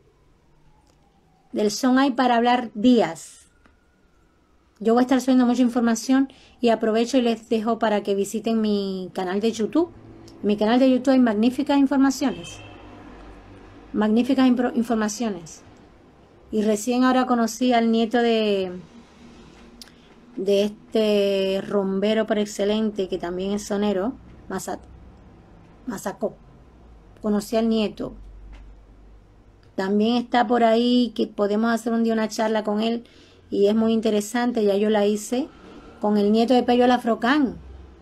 Del son hay para hablar días. Yo voy a estar subiendo mucha información y aprovecho y les dejo para que visiten mi canal de YouTube. En mi canal de YouTube hay magníficas informaciones. Magníficas informaciones. Y recién ahora conocí al nieto de, de este rumbero por excelente, que también es sonero, Masacó. Conocí al nieto. También está por ahí que podemos hacer un día una charla con él y es muy interesante, ya yo la hice con el nieto de Pello Lafrocán.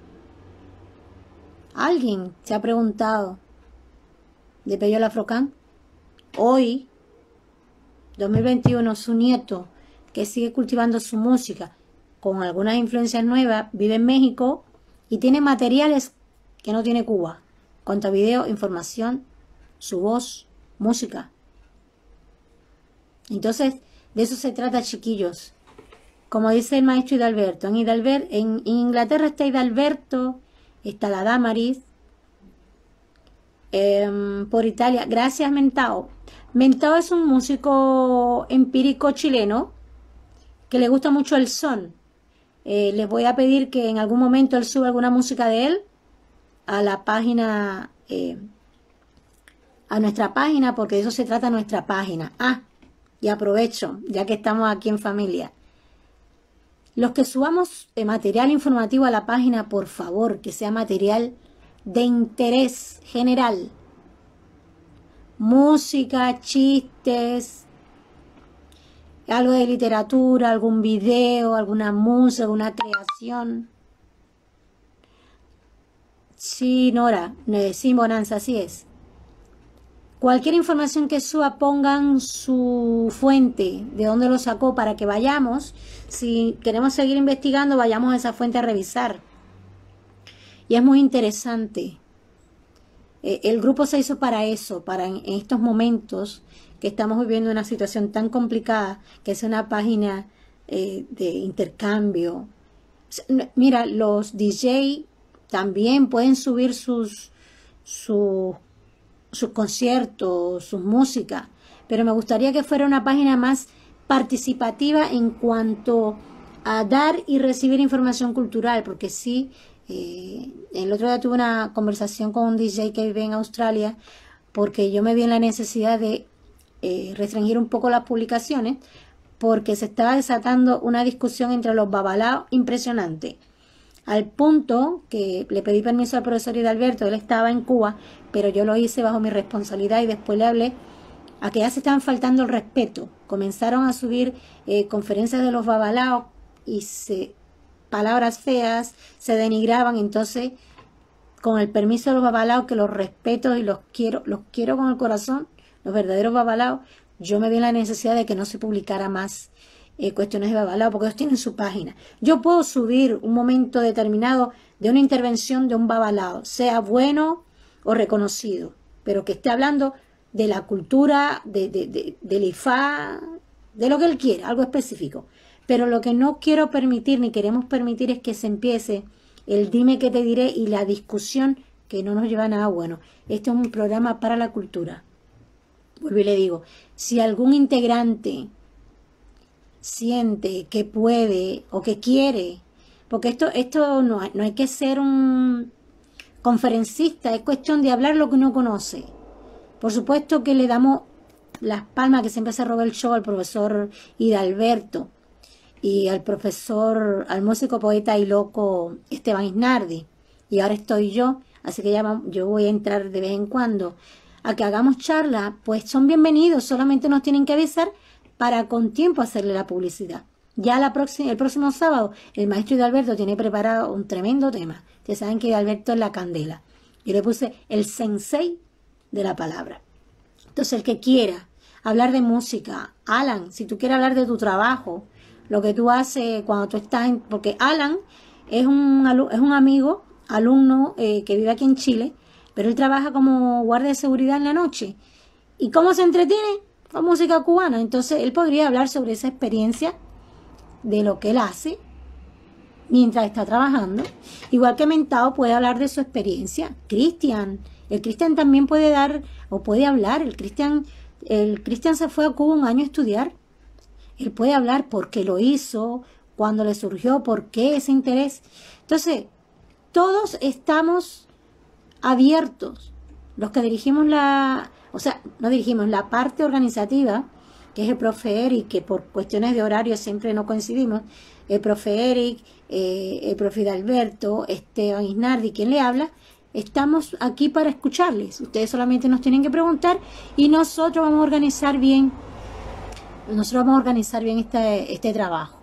¿Alguien se ha preguntado de Pello Lafrocán? Hoy, dos mil veintiuno, su nieto, que sigue cultivando su música con algunas influencias nuevas, vive en México y tiene materiales que no tiene Cuba. Cuanto a video, información, su voz, música. Entonces, de eso se trata, chiquillos. Como dice el maestro Hidalberto, en, Hidalber, en, en Inglaterra está Hidalberto, está la Damaris, eh, por Italia. Gracias, Mentao. Mentao es un músico empírico chileno que le gusta mucho el son. Eh, les voy a pedir que en algún momento él suba alguna música de él a la página, eh, a nuestra página, porque de eso se trata nuestra página. Ah, y aprovecho, ya que estamos aquí en familia. Los que subamos eh, material informativo a la página, por favor, que sea material de interés general. Música, chistes, algo de literatura, algún video, alguna música, alguna creación. Sí, Nora, eh, sí, Bonanza, así es. Cualquier información que suba, pongan su fuente, de dónde lo sacó, para que vayamos, si queremos seguir investigando, vayamos a esa fuente a revisar. Y es muy interesante. Eh, el grupo se hizo para eso, para en, en estos momentos que estamos viviendo una situación tan complicada, que es una página eh, de intercambio. Mira, los D J también pueden subir sus, sus, sus conciertos, sus músicas, pero me gustaría que fuera una página más participativa en cuanto a dar y recibir información cultural, porque sí, eh, el otro día tuve una conversación con un D J que vive en Australia, porque yo me vi en la necesidad de eh, restringir un poco las publicaciones, porque se estaba desatando una discusión entre los babalaos impresionante, al punto que le pedí permiso al profesor Hidalberto. Él estaba en Cuba, pero yo lo hice bajo mi responsabilidad, y después le hablé a que ya se estaban faltando el respeto. Comenzaron a subir eh, conferencias de los babalaos y se, palabras feas, se denigraban. Entonces, con el permiso de los babalaos, que los respeto y los quiero, los quiero con el corazón, los verdaderos babalaos, yo me vi en la necesidad de que no se publicara más eh, cuestiones de babalao, porque ellos tienen su página. Yo puedo subir un momento determinado de una intervención de un babalao, sea bueno o reconocido, pero que esté hablando de la cultura, de, de, de, del I F A, de lo que él quiera, algo específico. Pero lo que no quiero permitir, ni queremos permitir, es que se empiece el dime que te diré y la discusión, que no nos lleva a nada bueno. Este es un programa para la cultura. Vuelvo y le digo, si algún integrante siente que puede o que quiere, porque esto, esto no, no hay que ser un conferencista, es cuestión de hablar lo que uno conoce. Por supuesto que le damos las palmas, que siempre se roba el show, al profesor Hidalberto y al profesor, al músico, poeta y loco Esteban Isnardi, y ahora estoy yo, así que ya yo voy a entrar de vez en cuando a que hagamos charla. Pues son bienvenidos, solamente nos tienen que avisar para con tiempo hacerle la publicidad. Ya la próxima, el próximo sábado el maestro Hidalberto tiene preparado un tremendo tema. Ustedes saben que Hidalberto es la candela. Yo le puse el sensei de la palabra. Entonces, el que quiera hablar de música, Alan, si tú quieres hablar de tu trabajo, lo que tú haces cuando tú estás en, porque Alan es un, es un amigo, alumno eh, que vive aquí en Chile, pero él trabaja como guardia de seguridad en la noche. ¿Y cómo se entretiene? Con música cubana. Entonces, él podría hablar sobre esa experiencia de lo que él hace mientras está trabajando. Igual que Mentao puede hablar de su experiencia. Cristian, el Cristian también puede dar, o puede hablar. El Cristian, el Cristian se fue a Cuba un año a estudiar. Él puede hablar por qué lo hizo, cuándo le surgió, por qué ese interés. Entonces, todos estamos abiertos, los que dirigimos la, o sea, no dirigimos la parte organizativa, que es el profe Eric, que por cuestiones de horario siempre no coincidimos, el profe Eric, eh, el profe Hidalberto, Esteban Isnardi, quien le habla, estamos aquí para escucharles. Ustedes solamente nos tienen que preguntar y nosotros vamos a organizar bien, nosotros vamos a organizar bien este, este trabajo.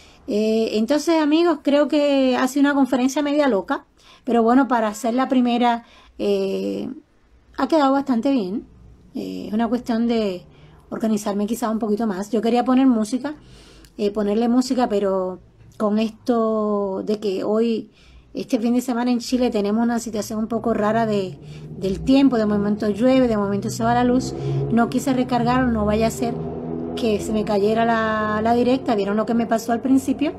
Eh, entonces, amigos, creo que ha sido una conferencia media loca, pero bueno, para hacer la primera eh, ha quedado bastante bien. Eh, es una cuestión de organizarme quizá un poquito más. Yo quería poner música, eh, ponerle música, pero con esto de que hoy, este fin de semana en Chile, tenemos una situación un poco rara de, del tiempo. De momento llueve, de momento se va la luz. No quise recargar, no vaya a ser que se me cayera la, la directa. Vieron lo que me pasó al principio.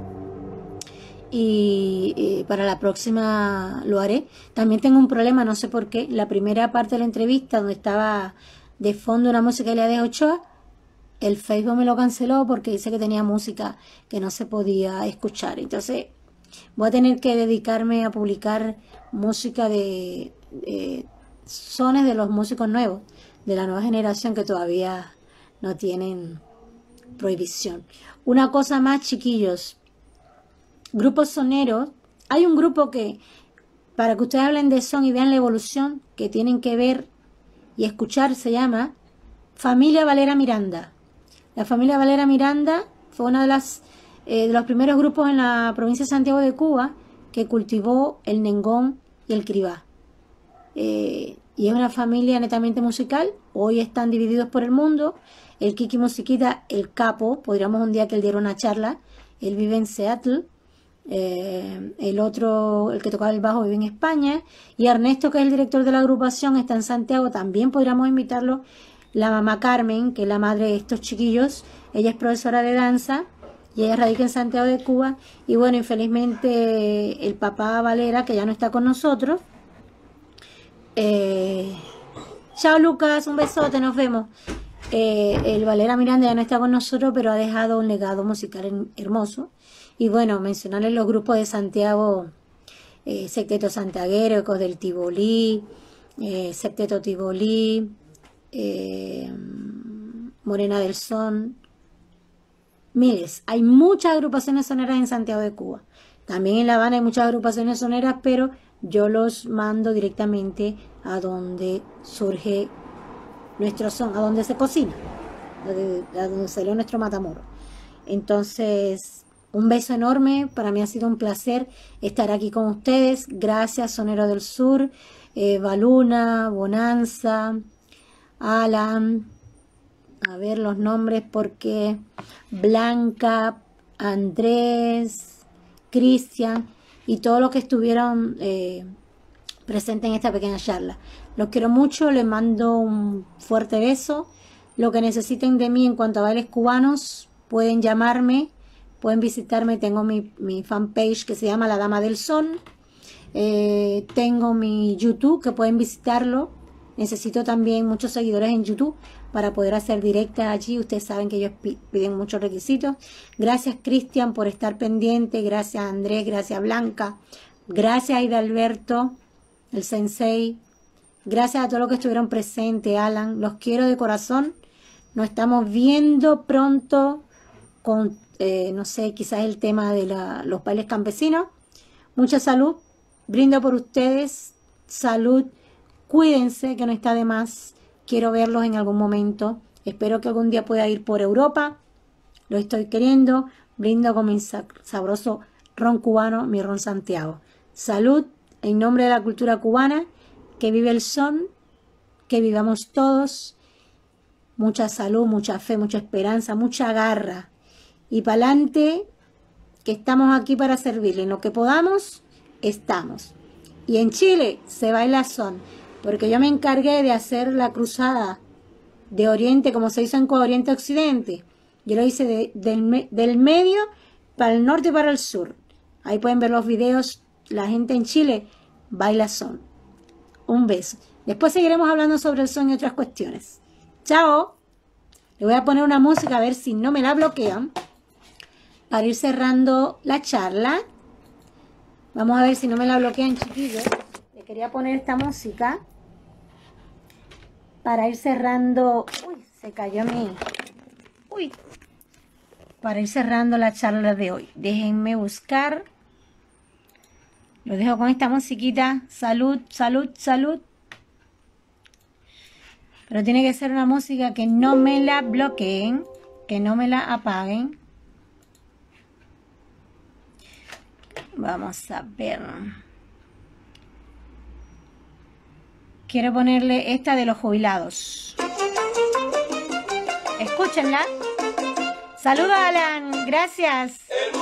Y eh, para la próxima lo haré. También tengo un problema, no sé por qué. La primera parte de la entrevista, donde estaba de fondo una música de Elías Ochoa, el Facebook me lo canceló porque dice que tenía música que no se podía escuchar. Entonces voy a tener que dedicarme a publicar música de, de sones de los músicos nuevos, de la nueva generación, que todavía no tienen prohibición. Una cosa más, chiquillos, grupos soneros. Hay un grupo que, para que ustedes hablen de son y vean la evolución que tienen que ver y escuchar, se llama Familia Valera Miranda. La familia Valera Miranda fue una de las eh, de los primeros grupos en la provincia de Santiago de Cuba que cultivó el nengón y el Cribá. Eh, y es una familia netamente musical. Hoy están divididos por el mundo. El Kiki Musiquita, el capo, podríamos un día que él diera una charla. Él vive en Seattle. Eh, el otro, el que tocaba el bajo, vive en España. Y Ernesto, que es el director de la agrupación, está en Santiago. También podríamos invitarlo. La mamá Carmen, que es la madre de estos chiquillos, ella es profesora de danza y ella radica en Santiago de Cuba. Y bueno, infelizmente el papá Valera, que ya no está con nosotros. Eh, chao Lucas, un besote, nos vemos. Eh, el Valera Miranda ya no está con nosotros, pero ha dejado un legado musical hermoso. Y bueno, mencionarles los grupos de Santiago, eh, Secteto Santiaguero, Ecos del Tibolí, eh, Secteto Tibolí, eh, Morena del Son, miles. Hay muchas agrupaciones soneras en Santiago de Cuba. También en La Habana hay muchas agrupaciones soneras, pero yo los mando directamente a donde surge nuestro son, a donde se cocina, a donde salió nuestro Matamoros. Entonces, un beso enorme. Para mí ha sido un placer estar aquí con ustedes. Gracias, Sonero del Sur, eh, Baluna, Bonanza, Alan, a ver los nombres porque Blanca, Andrés, Cristian y todos los que estuvieron eh, presentes en esta pequeña charla. Los quiero mucho, les mando un fuerte beso. Lo que necesiten de mí en cuanto a bailes cubanos, pueden llamarme, pueden visitarme. Tengo mi, mi fanpage que se llama La Dama del Son. Eh, tengo mi YouTube que pueden visitarlo. Necesito también muchos seguidores en YouTube para poder hacer directas allí. Ustedes saben que ellos piden muchos requisitos. Gracias, Cristian, por estar pendiente. Gracias, Andrés. Gracias, Blanca. Gracias, Aida Alberto, el sensei. Gracias a todos los que estuvieron presentes, Alan. Los quiero de corazón. Nos estamos viendo pronto con, eh, no sé, quizás el tema de la, los bailes campesinos. Mucha salud. Brindo por ustedes. Salud. Cuídense, que no está de más. Quiero verlos en algún momento. Espero que algún día pueda ir por Europa. Lo estoy queriendo. Brindo con mi sabroso ron cubano, mi ron Santiago. Salud en nombre de la cultura cubana. Que vive el son. Que vivamos todos. Mucha salud, mucha fe, mucha esperanza, mucha garra. Y para adelante, que estamos aquí para servirle. En lo que podamos, estamos. Y en Chile se baila son. Porque yo me encargué de hacer la cruzada de Oriente, como se hizo en Oriente Occidente. Yo lo hice de, del, del medio para el norte y para el sur. Ahí pueden ver los videos. La gente en Chile baila son. Un beso. Después seguiremos hablando sobre el son y otras cuestiones. Chao. Le voy a poner una música a ver si no me la bloquean. Para ir cerrando la charla. Vamos a ver si no me la bloquean, chiquillos. Le quería poner esta música. Para ir cerrando... Uy, se cayó mi... Uy. Para ir cerrando la charla de hoy. Déjenme buscar. Lo dejo con esta musiquita. Salud, salud, salud. Pero tiene que ser una música que no me la bloqueen. Que no me la apaguen. Vamos a ver. Quiero ponerle esta de los jubilados. Escúchenla. Saludos, Alan. Gracias.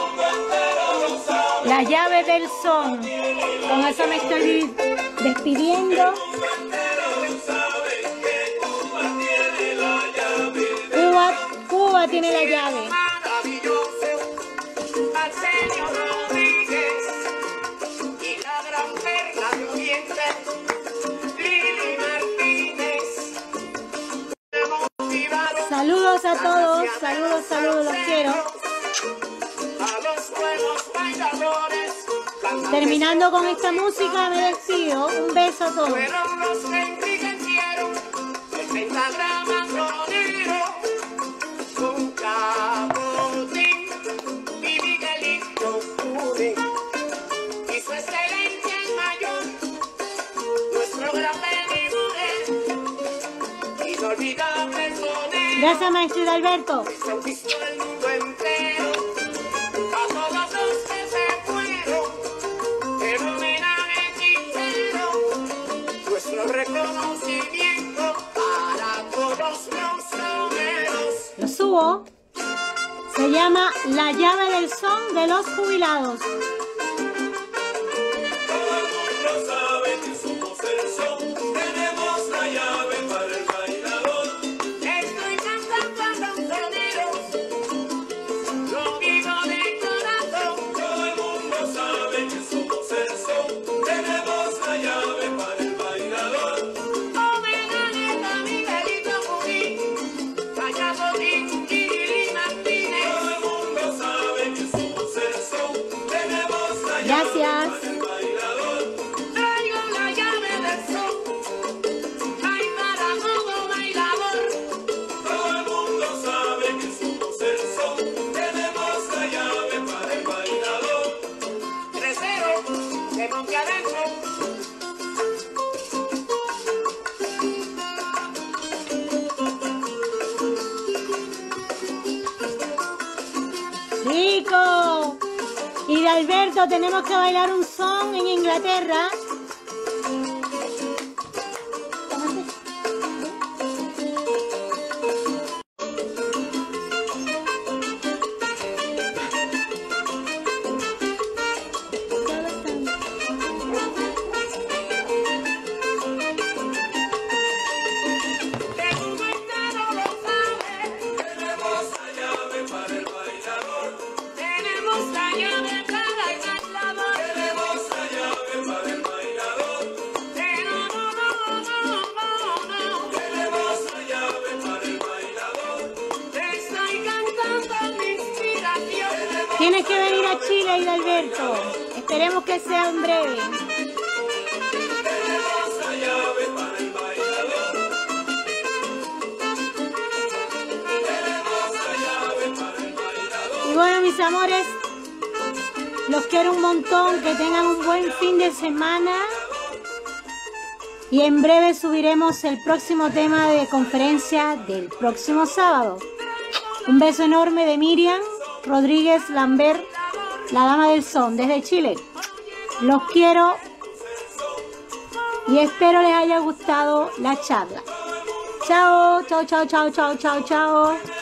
La llave del son. Con eso me estoy despidiendo. Cuba, Cuba tiene la llave. Saludos a todos, saludos, saludos, los quiero. Terminando con esta música me despido. Un beso a todos. Gracias, maestro Alberto. dúo. Se llama La llave del son de los jubilados. Gracias. Traigo la llave del son, hay para todo bailador. Todo el mundo sabe que somos el son, tenemos la llave para el bailador. Tercero, que monte adentro. Rico. Y de Alberto tenemos que bailar un son en Inglaterra. Tienes que venir a Chile, Hidalberto. Esperemos que sea en breve. Y bueno, mis amores, los quiero un montón. Que tengan un buen fin de semana. Y en breve subiremos el próximo tema de conferencia del próximo sábado. Un beso enorme de Miriam Rodríguez Lambert, la dama del son, desde Chile. Los quiero y espero les haya gustado la charla. Chao, chao, chao, chao, chao, chao, chao.